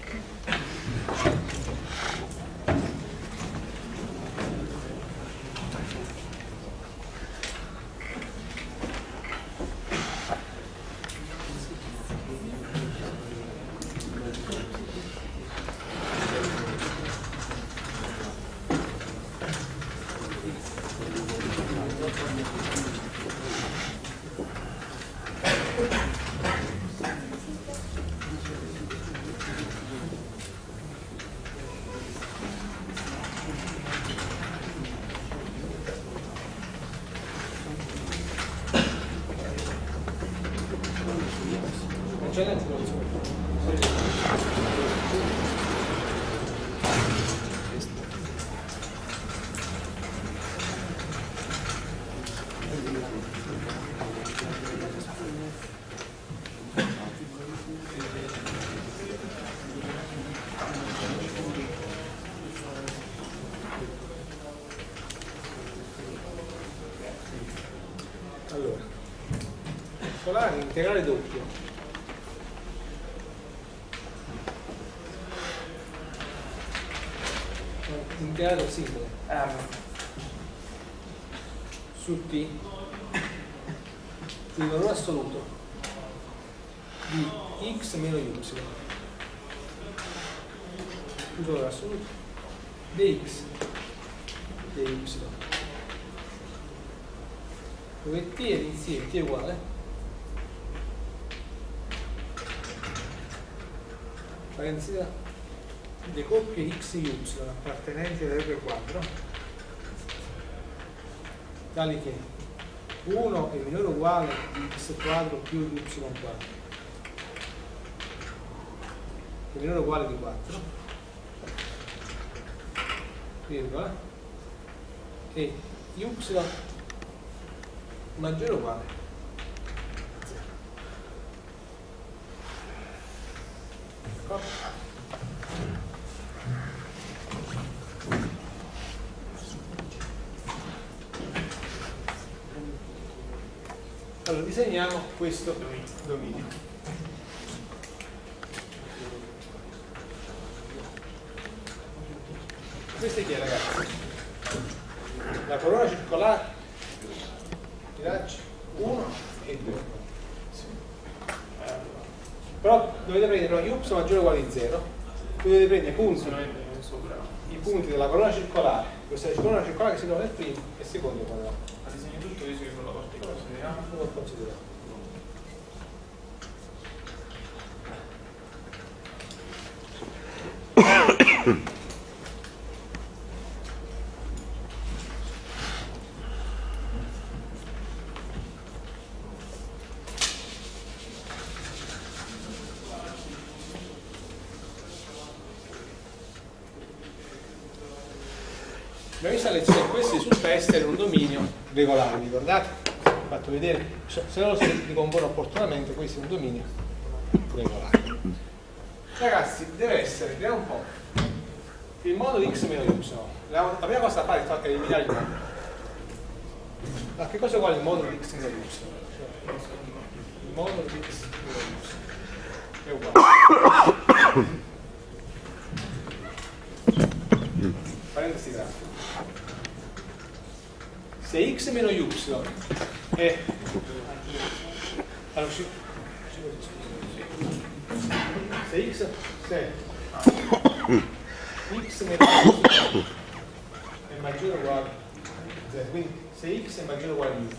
Allora, integrale doppio. Integrale singolo. R su T di valore assoluto di x meno y di valore assoluto dx dy, dove t è l'insieme, t è uguale parentesi le coppie x y appartenenti alle regole quadro tali che uno è minore o uguale di x quadro più di y quadro è minore o uguale di quattro virgola e y maggiore o uguale a zero. D'accordo? Allora disegniamo questo dominio. Questo chi è, ragazzi? La corona circolare di raggi uno e due. Però dovete prendere y maggiore o uguale di zero, dovete prendere punti, i punti della corona circolare, questa è la corona circolare che si trova nel primo e secondo quadrato. Ma disegni tutto visto che con la parte consideriamo? Non consideriamo. Abbiamo visto la lezione, questi sul test è un dominio regolare, vi ricordate? Ho fatto vedere, se non lo si ricompone opportunamente, questo è un dominio regolare. Ragazzi, deve essere, vediamo un po', il modulo di x meno y. La, la prima cosa da fare è eliminare il modulo. Ma che cosa vuole il modulo di x meno y? Il modulo di x meno y è uguale. Parentesi grafica. Se x meno y è allora, se x se x meno y è maggiore o uguale a zero, quindi se x è maggiore o uguale a y,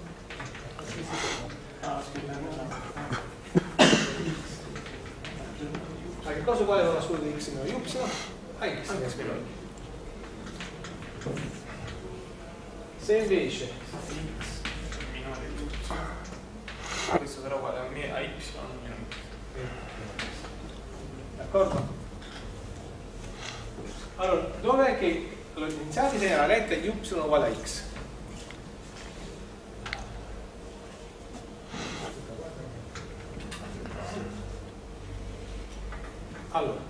a che cosa uguale la sua di x meno y? A x meno y. Se invece questo sarà uguale a me a y meno y. D'accordo? Allora, dov'è che allora, iniziamo a disegnare la retta y uguale a x? Allora,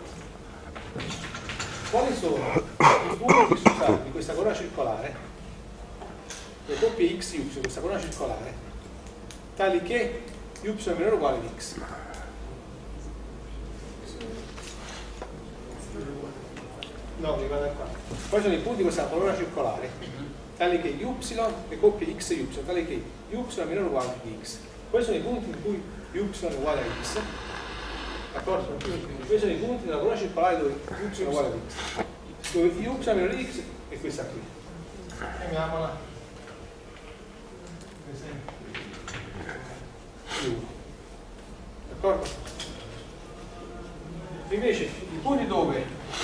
quali sono i punti scusate, di questa corona circolare, le coppie x y di questa corona circolare, tali che y è minore o uguale di x? No, mi guarda qua. Quali sono i punti di questa corona circolare, tali che y, le coppie x e y, tali che y è minore o uguale di x? Quali sono i punti in cui y è uguale a x? D'accordo? Questi sono i punti della corona circolare dove y è uguale a x. Dove y è minore di x è questa qui. Chiamiamola per esempio uno. D'accordo? Invece i punti dove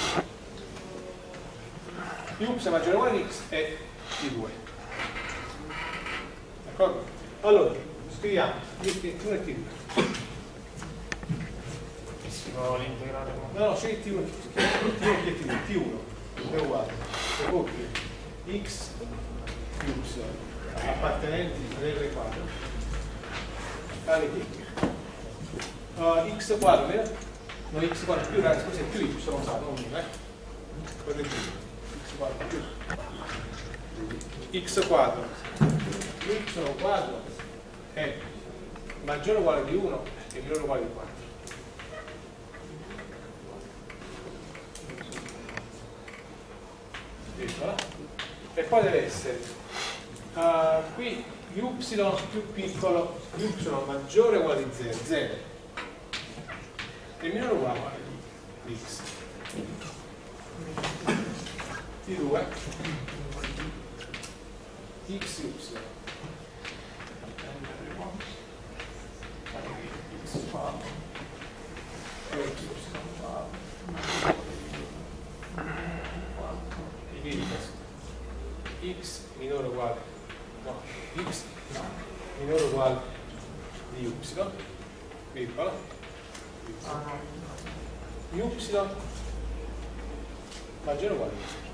y è maggiore o uguale a x è T due. D'accordo? Allora, scriviamo T uno e T due. No, l'integrale No, no, c'è T uno, T uno e T due, T uno è uguale. Le coppie x, y appartenenti all'R quadro, tale che uh, x quadro, vero? No, x quadro più, ragazzi, questo è più y, non so, non uno, eh? Quello è più, x quadro più x quadro, y quadro è maggiore o uguale di uno e minore o uguale di quattro. E poi deve essere uh, qui y più piccolo, y maggiore o uguale di zero, zero e minore o uguale di x. T due x y x minore o uguale no, x no, minore o uguale di y, virgola, y maggiore o uguale di y.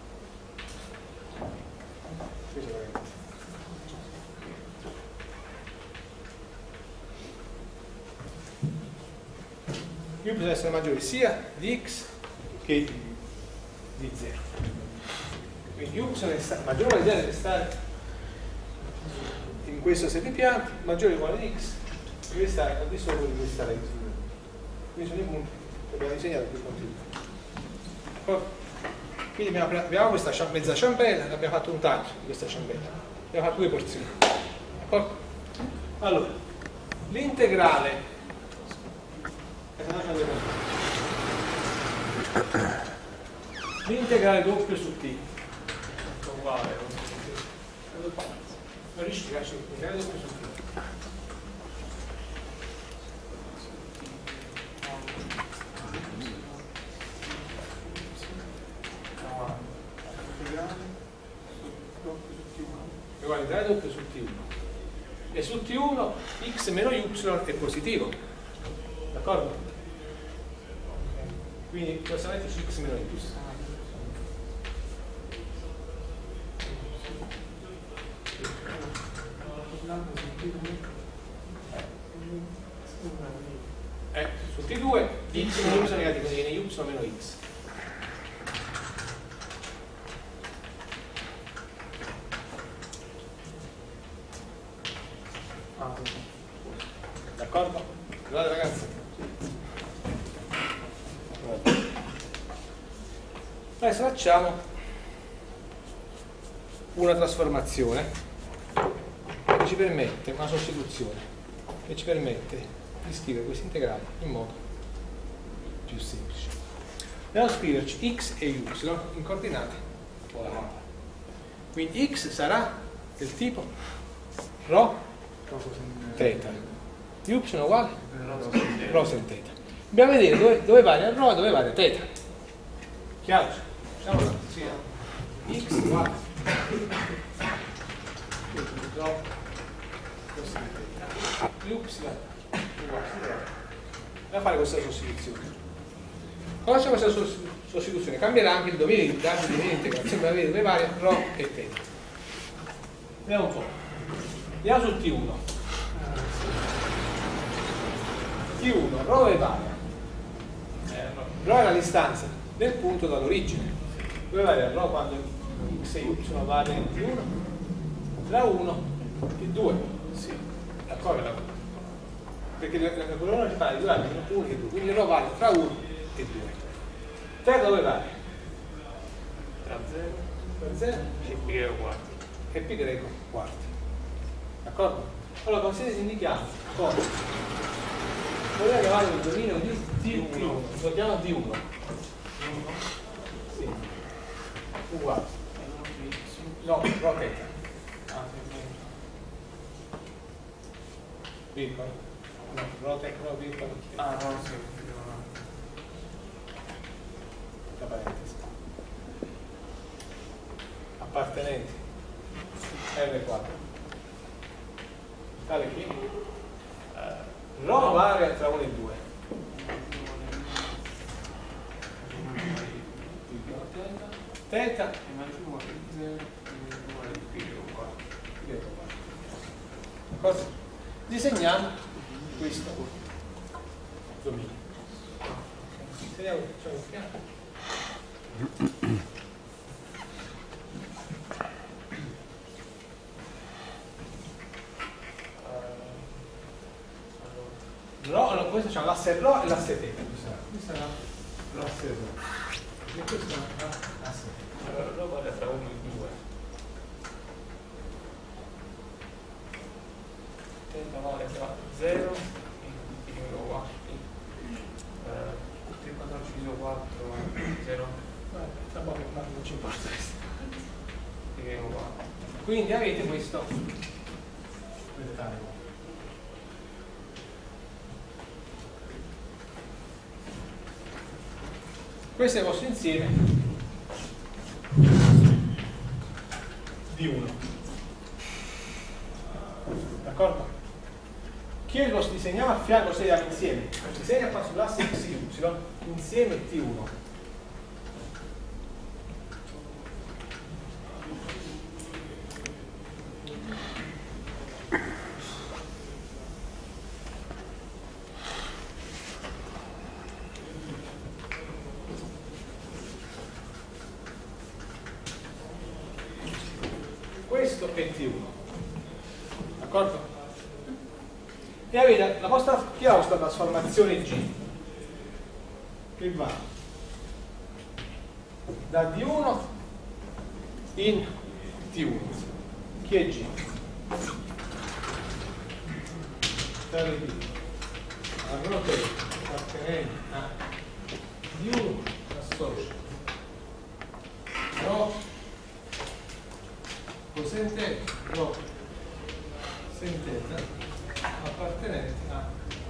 Y deve essere maggiore sia di x che di zero. Quindi y è maggiore o uguale di zero deve stare in questo set di piante, maggiore o uguale di x deve stare al di sopra di questa rete. Quindi sono i punti che abbiamo disegnato più continuo. Quindi abbiamo, abbiamo questa mezza ciambella, abbiamo fatto un taglio di questa ciambella, abbiamo fatto due porzioni. D'accordo? Allora, l'integrale l'integrale doppio su t uguale non riesci a spiegarci l'integrale doppio su t e su T uno x meno y è positivo, d'accordo? Quindi possiamo mettere su x meno y. Eh, su T due x meno y è negativo, quindi viene y meno x. D'accordo? Guardate ragazzi. Adesso facciamo una trasformazione che ci permette, una sostituzione, che ci permette di scrivere questi integrali in modo più semplice. Andiamo a scriverci x e y in coordinate polari. Quindi x sarà del tipo rho θ, y uguale rho sin θ. Dobbiamo vedere dove, dove varia rho e dove varia θ. Chiaro? Diciamo sì, x uguale rho così θ, y uguale. Andiamo a fare questa sostituzione. Cosa c'è questa sostituzione? Cambierà anche il dominio di dati di integrazione per vedere dove varia rho e θ. Vediamo un po'. Andiamo su T uno. T uno, rho e varia. Rho è la distanza del punto dall'origine. Dove varia rho quando x e y varia in T uno? Tra uno e due. Sì. D'accordo? Perché la colonna ci fa di due anni, uno e due. Quindi rho varia tra uno e due. Terra dove varia? Tra zero Tra zero e pi greco quarti. e pi greco quarti. D'accordo? Allora considerate indichiamo come voleva chiamare il dominio di T uno, lo chiamo D uno. Sì. Uguale. No, rho θ. Virgola. No, rho θ, no, virgola. Ah, no, sì. Tra parentesi. Appartenenti R quattro. Tale qui. Rho varia tra uno e due. Θ cosa? Disegniamo questo dominio. Disegniamo cioè, un piano. Rho, allora, questo c'è l'asse rho e l'asse θ. Questa sarà l'asse rho. E questa è l'asse θ. Allora, rho varia tra uno e due. Θ varia tra zero e pi greco quarti. T quattordici diviso quattro è zero. Non ci importa. Pi greco quarti. Quindi avete questo rettangolo. Questo è il vostro insieme di uno. D'accordo? Che io lo disegniamo a fianco, segniamo insieme. Lo disegna qua sull'asse x y, insieme T uno. Questo è T uno, d'accordo? E avete la vostra, chi è la vostra trasformazione G che va da D uno in T uno. Chi è G? Tale D a rote appartenente a D uno associa rho cosente rho sentete appartenente a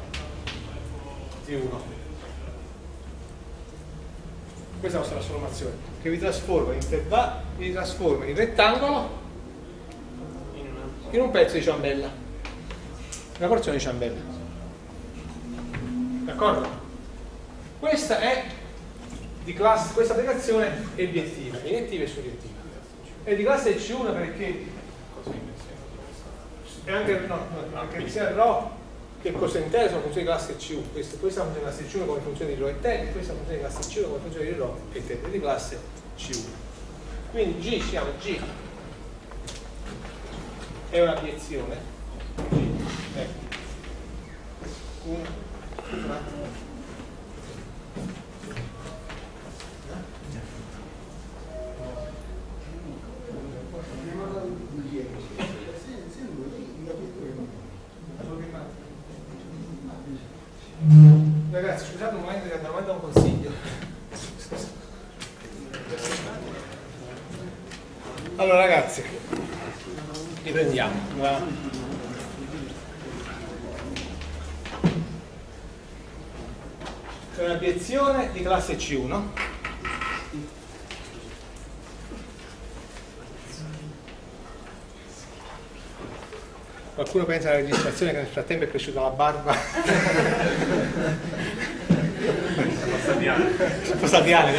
T uno. Questa è la nostra trasformazione che vi trasforma in, vi trasforma in rettangolo in un pezzo di ciambella. una porzione di ciambella. D'accordo? Questa è di classe, questa applicazione è obiettiva, iniettiva e soggettiva. È di classe C uno perché è anche, no, no, anche sia il ρ che il cosentele sono funzioni di classe C uno. Questa, questa funzione di classe C uno come funzione di ρ e t, e questa funzione di classe C uno come funzione di ρ e t, è di classe C uno. Quindi G, si chiama G, è un'abiezione. G è un, un attimo. Ragazzi, scusate un momento che andrò avanti a un consiglio. Allora ragazzi, riprendiamo. È un'obiezione di classe C uno. Qualcuno pensa alla registrazione che nel frattempo è cresciuta la barba? Sono passati anni.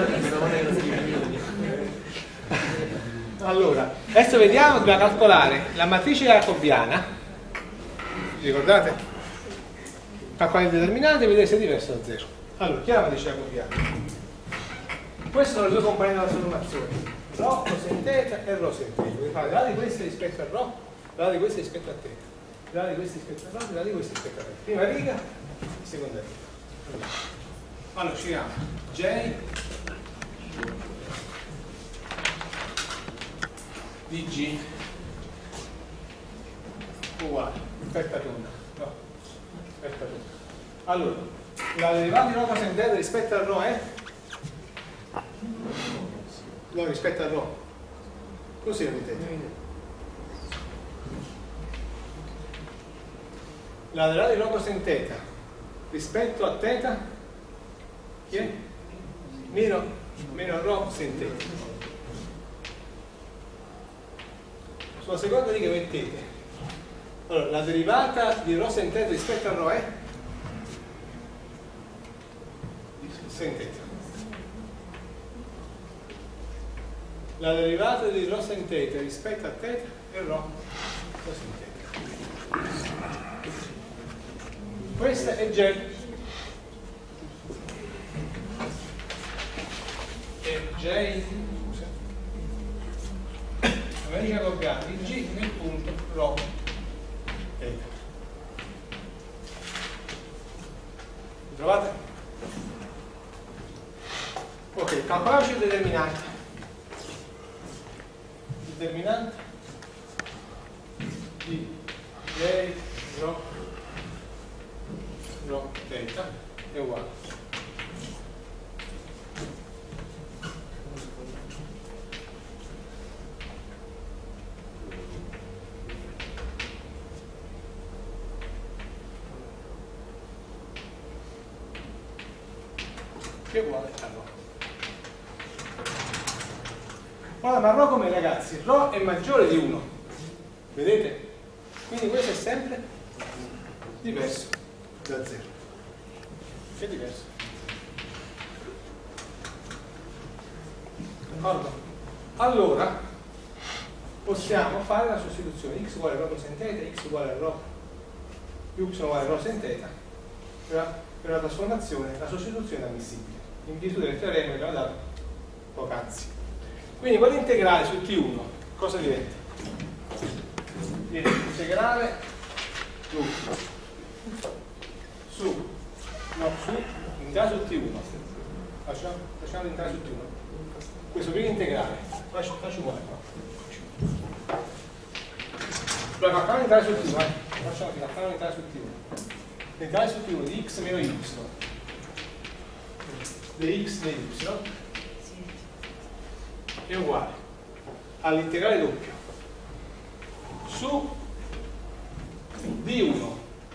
Allora, adesso vediamo, dobbiamo calcolare la matrice jacobiana. Ricordate? Calcolare il determinante e vedere se è diverso da zero. Allora, chi è la matrice jacobiana? Queste sono le due componenti della trasformazione, ρ coseno θ e ρ sin θ. Devi fare la di queste rispetto a ρ, la di queste rispetto a θ, la di queste rispetto a ρ, la di queste rispetto a θ. Prima riga, seconda riga. Allora, ci chiama J di G uguale, aspetta tonna, no, aspetta tonna. Allora, la derivata di ρ coseno θ rispetto a ρ è? No, rispetto a ρ. Così lo mettete. La derivata di ρ coseno θ rispetto a θ chi è? Meno, meno ρ sin θ. Sulla seconda riga mettete, allora, la derivata di ρ sin θ rispetto a ρ è? Sin θ. La derivata di ρ sin θ rispetto a θ è ρ sin θ. Questa è J. E J, scusa, la matrice jacobiana di G nel punto ρ θ. Trovate? Ok, calcoliamoci il determinante. Determinante di J ρ ρ θ è uguale che è uguale a ρ. Ora, ma ρ come ragazzi? ρ è maggiore di uno, vedete? Quindi questo è sempre diverso da zero. È diverso. D'accordo? Allora possiamo fare la sostituzione x uguale a ρ coseno θ, x uguale a ρ più y uguale a ρ sin θ per la, per la trasformazione, la sostituzione ammissibile in virtù del teorema che abbiamo dato poc'anzi. Quindi quell'integrale su T uno cosa diventa? Diventa integrale su su no su integrale su T uno facciamo, facciamo l'integrale su T uno questo primo integrale faccio, faccio muovere no? Allora facciamo l'integrale su T uno eh? facciamo l'integrale su T uno l'integrale su T uno di x meno y di x meno y è uguale all'integrale doppio su d uno.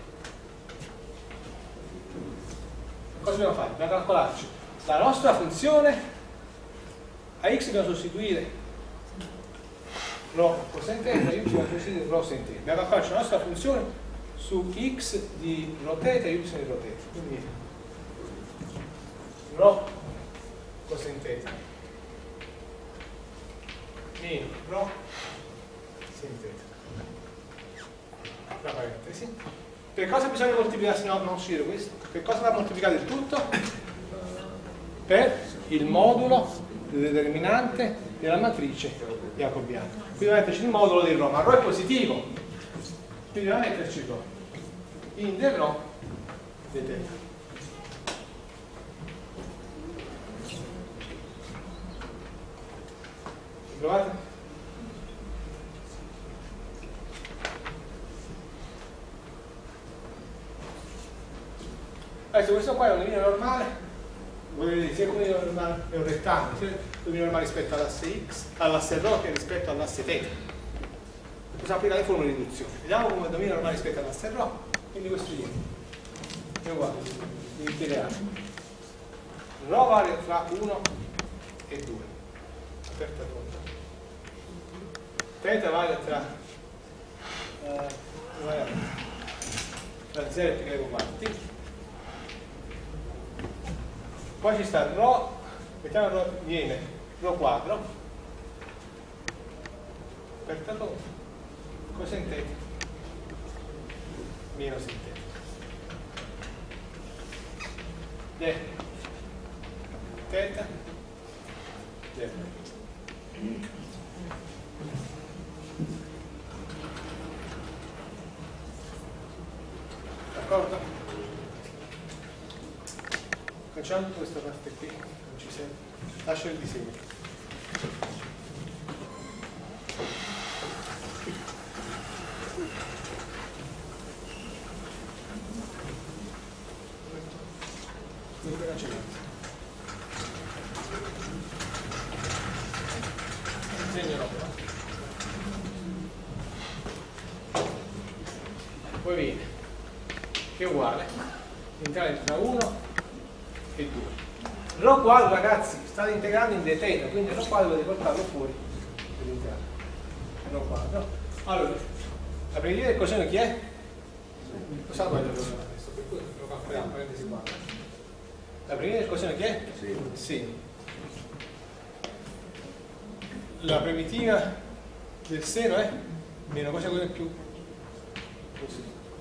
Cosa dobbiamo fare? Dobbiamo calcolarci la nostra funzione a x dobbiamo sostituire ρ coseno θ, a y dobbiamo sostituire ρ sin θ. Dobbiamo calcolarci la nostra funzione su x di rotate e y di rotate. Quindi rho coseno θ meno rho sin θ. Tra parentesi. Per cosa bisogna moltiplicare, se no non uscire questo? Per cosa va moltiplicato il tutto? Per il modulo determinante della matrice jacobiana. Quindi deve metterci il modulo del rho, ma rho è positivo, quindi deve metterci rho in del rho di θ. Provate? Adesso questo qua è una linea normale, volete dire sia come linea normale è un rettangolo, sia una linea normale rispetto all'asse x, all'asse rho che rispetto all'asse θ. Possiamo applicare le formule di riduzione. Vediamo come dominio normale rispetto all'asse rho, quindi questo è uguale, integrale. Rho varia tra uno e due, aperta tonda. Θ varia tra, eh, tra zero e pi greco quarti. Poi ci sta rho, mettiamo rho, viene rho quadro, aperta tonda, coseno θ, meno sin θ. De, θ, de. D'accordo? Facciamo questa parte qui, non ci serve. Lascia il disegno. Dunque non c'è niente. Disegno no. Poi viene che è uguale integrale tra uno e due. Rho quadro, ragazzi, state integrando in dθ, quindi rho quadro dovete portarlo fuori dell'integrale. Rho quadro. Allora, la previsione del coseno chi è? Cosa voglio questo? Per cui lo calcoliamo, parentesi qua. La previsione del coseno chi è? Sì. Sì. La primitiva del seno è meno cosa quello più così.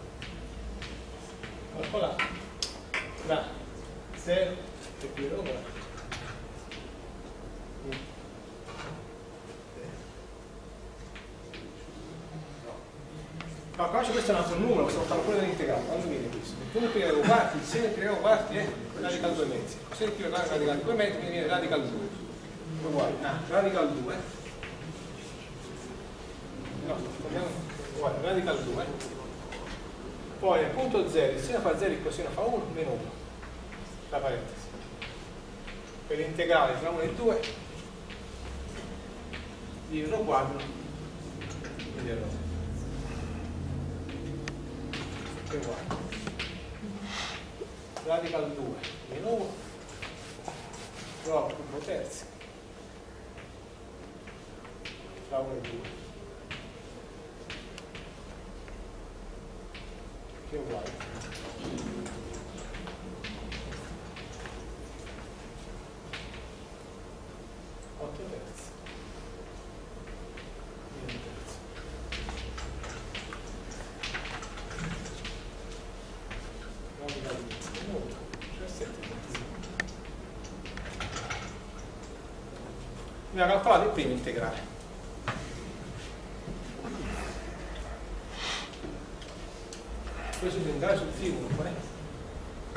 Calcola tra zero e più uno. Calcolaci, questo è un altro numero, possiamo farlo pure nell'integrale. Quando viene questo? Il punto pi greco quarti, il seno pi greco quarti è radical due mezzi. Coseno pi greco radical due mezzi, quindi viene radical due. Uguale. Ah, radical due. No, togliamo uguale, radical due. Poi al punto zero, il seno fa zero, il coseno fa uno, meno uno. La parentesi. Per l'integrale tra uno e due di rho quadro quindi è rho. È uguale. Radical due meno uno rho cubo terzi tra uno e due che è uguale otto terzi meno terzi. Radical meno uno diciassette terzi. Abbiamo calcolato il primo integrale. Questo è integrale sul φ uno, qual è?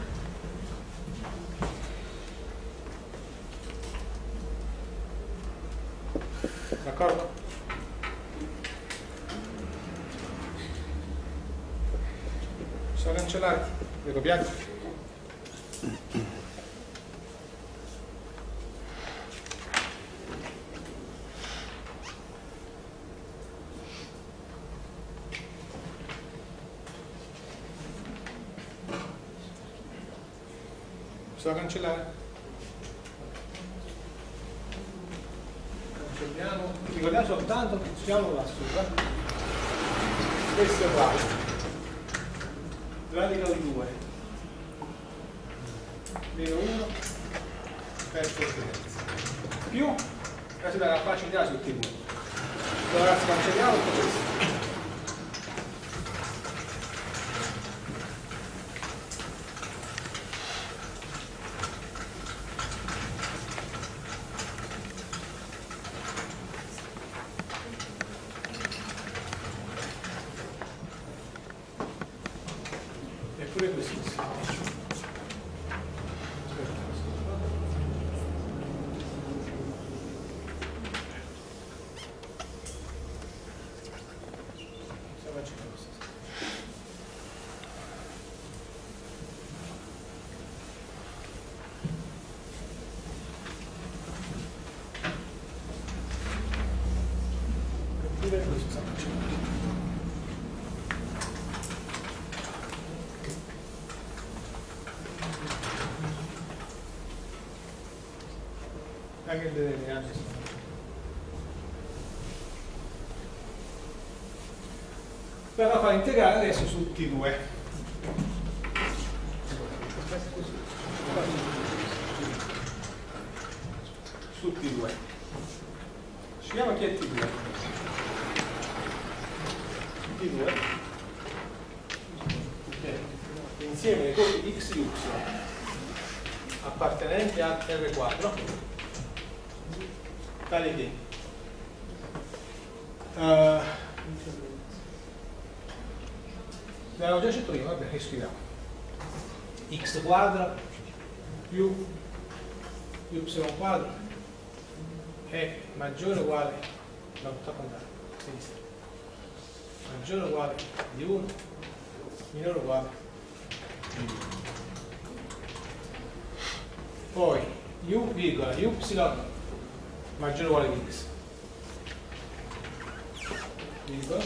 D'accordo? Possiamo cancellare? Le copiate? Possiamo cancellare? Cancelliamo. Ricordiamo soltanto che usiamo la sopra. Questo è uguale radical due meno uno per conseguenza più adesso la capacità su T due. Allora ragazzi, cancelliamo tutto questo. Eppure questo sì. Anche il determinante però fare integrare adesso su T due su T due scegliamo chi è T due T due insieme ai corpi x e y appartenenti a R quattro tale che uh, l'avevo già detto prima, vabbè, che scriviamo x quadro più y quadro è maggiore o uguale no, sta contando, sinistra maggiore o uguale di uno minore o uguale di due poi u virgola y maggiore o uguale di x virgola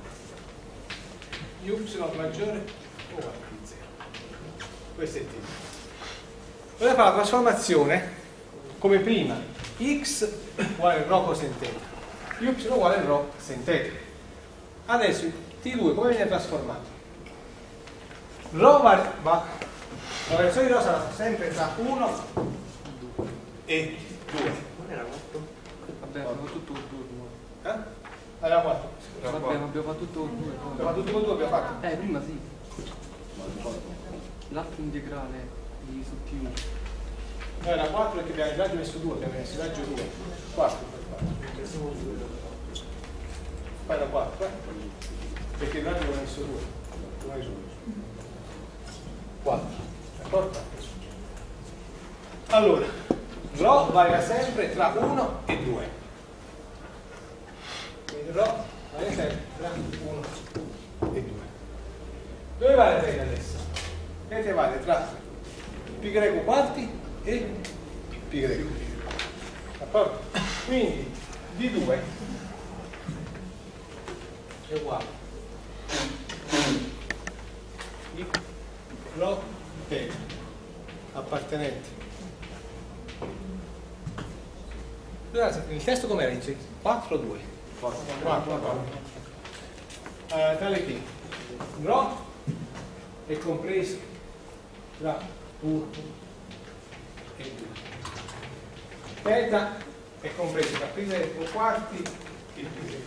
y maggiore o uguale di zero. Questo è il tipo. Ora fa la trasformazione come prima x uguale rho cosenteta y uguale rho senteta. Adesso T due come viene trasformato? Rho va, va la variazione di rho sarà sempre tra uno e due. Vabbè, abbiamo tutto due. Eh? Allora quattro. Vabbè, ma abbiamo fatto tutto due. Abbiamo fatto tutto due, abbiamo fatto. Eh, prima sì. L'altro integrale di su T uno. No, era quattro perché abbiamo il raggio messo due, abbiamo messo il raggio due. quattro per quattro. Poi era quattro, eh? Perché il raggio l'ho messo due. Non è due. quattro. D'accordo? Allora, rho varia sempre tra uno e due. Quindi rho varia sempre tra uno e due. Dove vale bene adesso? Vedete vale tra pi greco quarti e pi greco. D'accordo? Quindi D due è uguale I rho teta appartenente. Scusate, il testo com'era? quattro o due? quattro. Uh, tale che rho è compreso tra uno e due. Teta è compreso tra pi greco quarti e pi greco.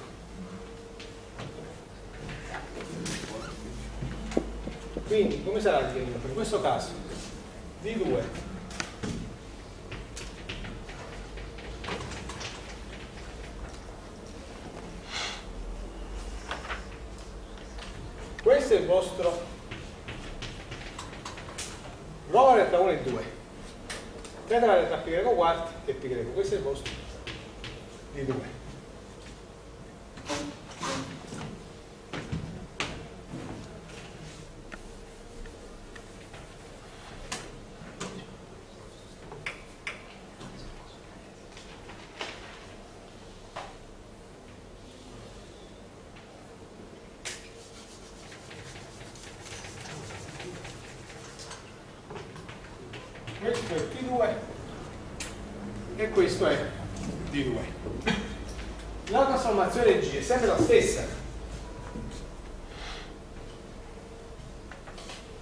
Quindi come sarà il denominatore? In questo caso D due questo è il vostro rho vale tra uno e due, teta vale tra pi greco quarti e pi greco, questo è il vostro D due. Questo è T due e questo è D due. La trasformazione G è sempre la stessa.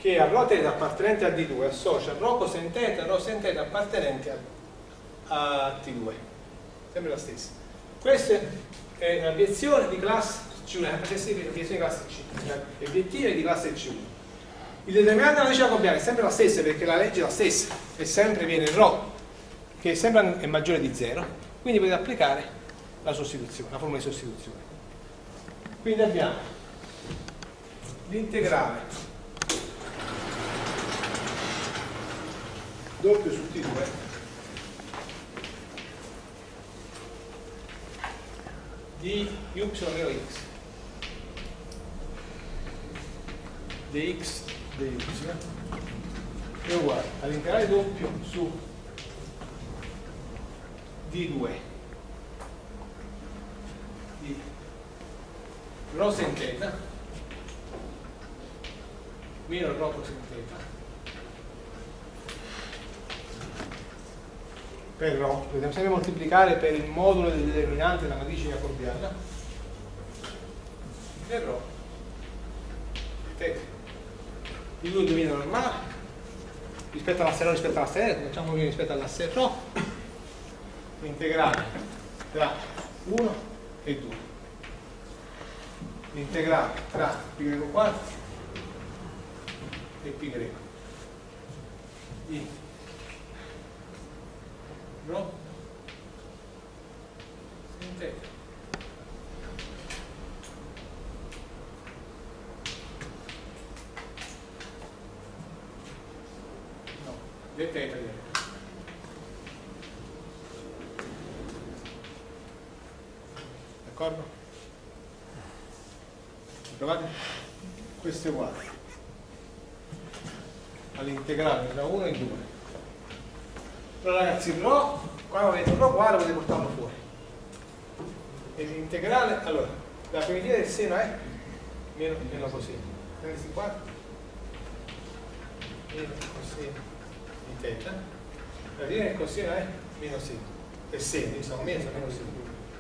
che a ρθ appartenente a D due associa ρ coseno θ e ρ sin θ appartenente a, a T due, sempre la stessa. Questa è un'obiezione di classe C uno, è una obiezione di classe C, obiettivi di classe C uno. Il determinante della legge jacobiana è sempre la stessa, perché la legge è la stessa e sempre viene ρ che sempre è maggiore di zero, quindi potete applicare la sostituzione, la formula di sostituzione. Quindi abbiamo l'integrale doppio su T due di y meno x dx dy è uguale all'integrale doppio su D due di ρ sin θ meno ρ coseno θ per ρ, dobbiamo sempre moltiplicare per il modulo del determinante della matrice jacobiana per ρ θ i due divide normale rispetto all'asse ρ rispetto all'asse r, facciamo prima rispetto all'asse ρ, l'integrale tra uno e due, l'integrale tra π quarti e π di ρ sin θ no, di θ d'accordo? Trovate? Questo è uguale all'integrale tra uno e due. Allora ragazzi, il ρ, quando avete un ρ uguale potete portarlo fuori. E l'integrale, allora, la primitiva del seno è meno, meno coseno. Prendesi qua, meno coseno di θ. La linea del coseno è meno seno. Del seno, insomma, meno, meno seno.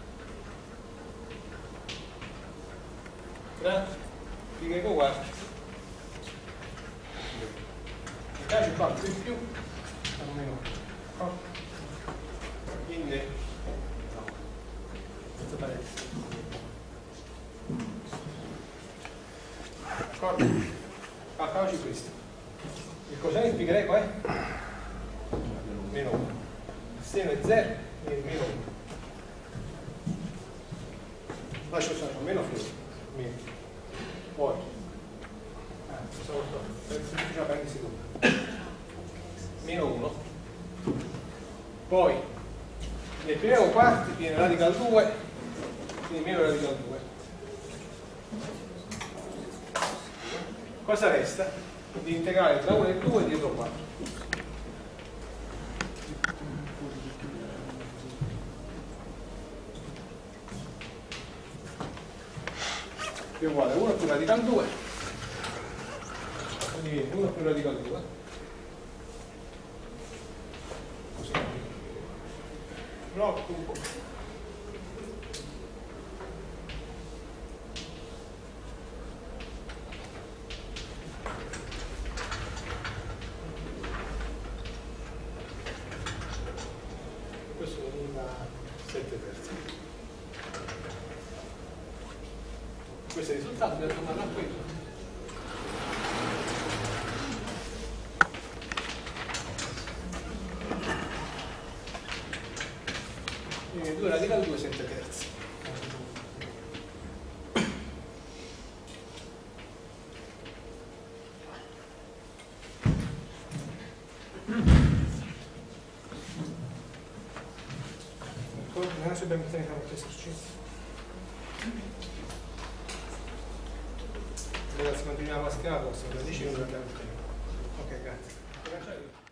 Tra π quarti. In caso qua più in più, fanno meno. Quindi no, senza parentesi, d'accordo? Facciamoci questo. Il coseno di π greco è meno uno, il seno è zero, quindi meno uno. Lascio stare con meno fuori, meno. Poi per semplice la parentesi doppia, meno uno. Poi nel primo quarto viene radical due, quindi meno radical due. Cosa resta? L'integrale tra uno e due dietro quattro. È uguale a uno più radical due, quindi viene uno più radical due. Blocco un po'. Questo veniva sette terzi. Questo è il risultato, dobbiamo tornare a quello. due radical due sette terzi. Non so ben bene come questo succede. Ragazzi, continuiamo a schiavo, se lo dici non lo abbiamo. Ok, grazie.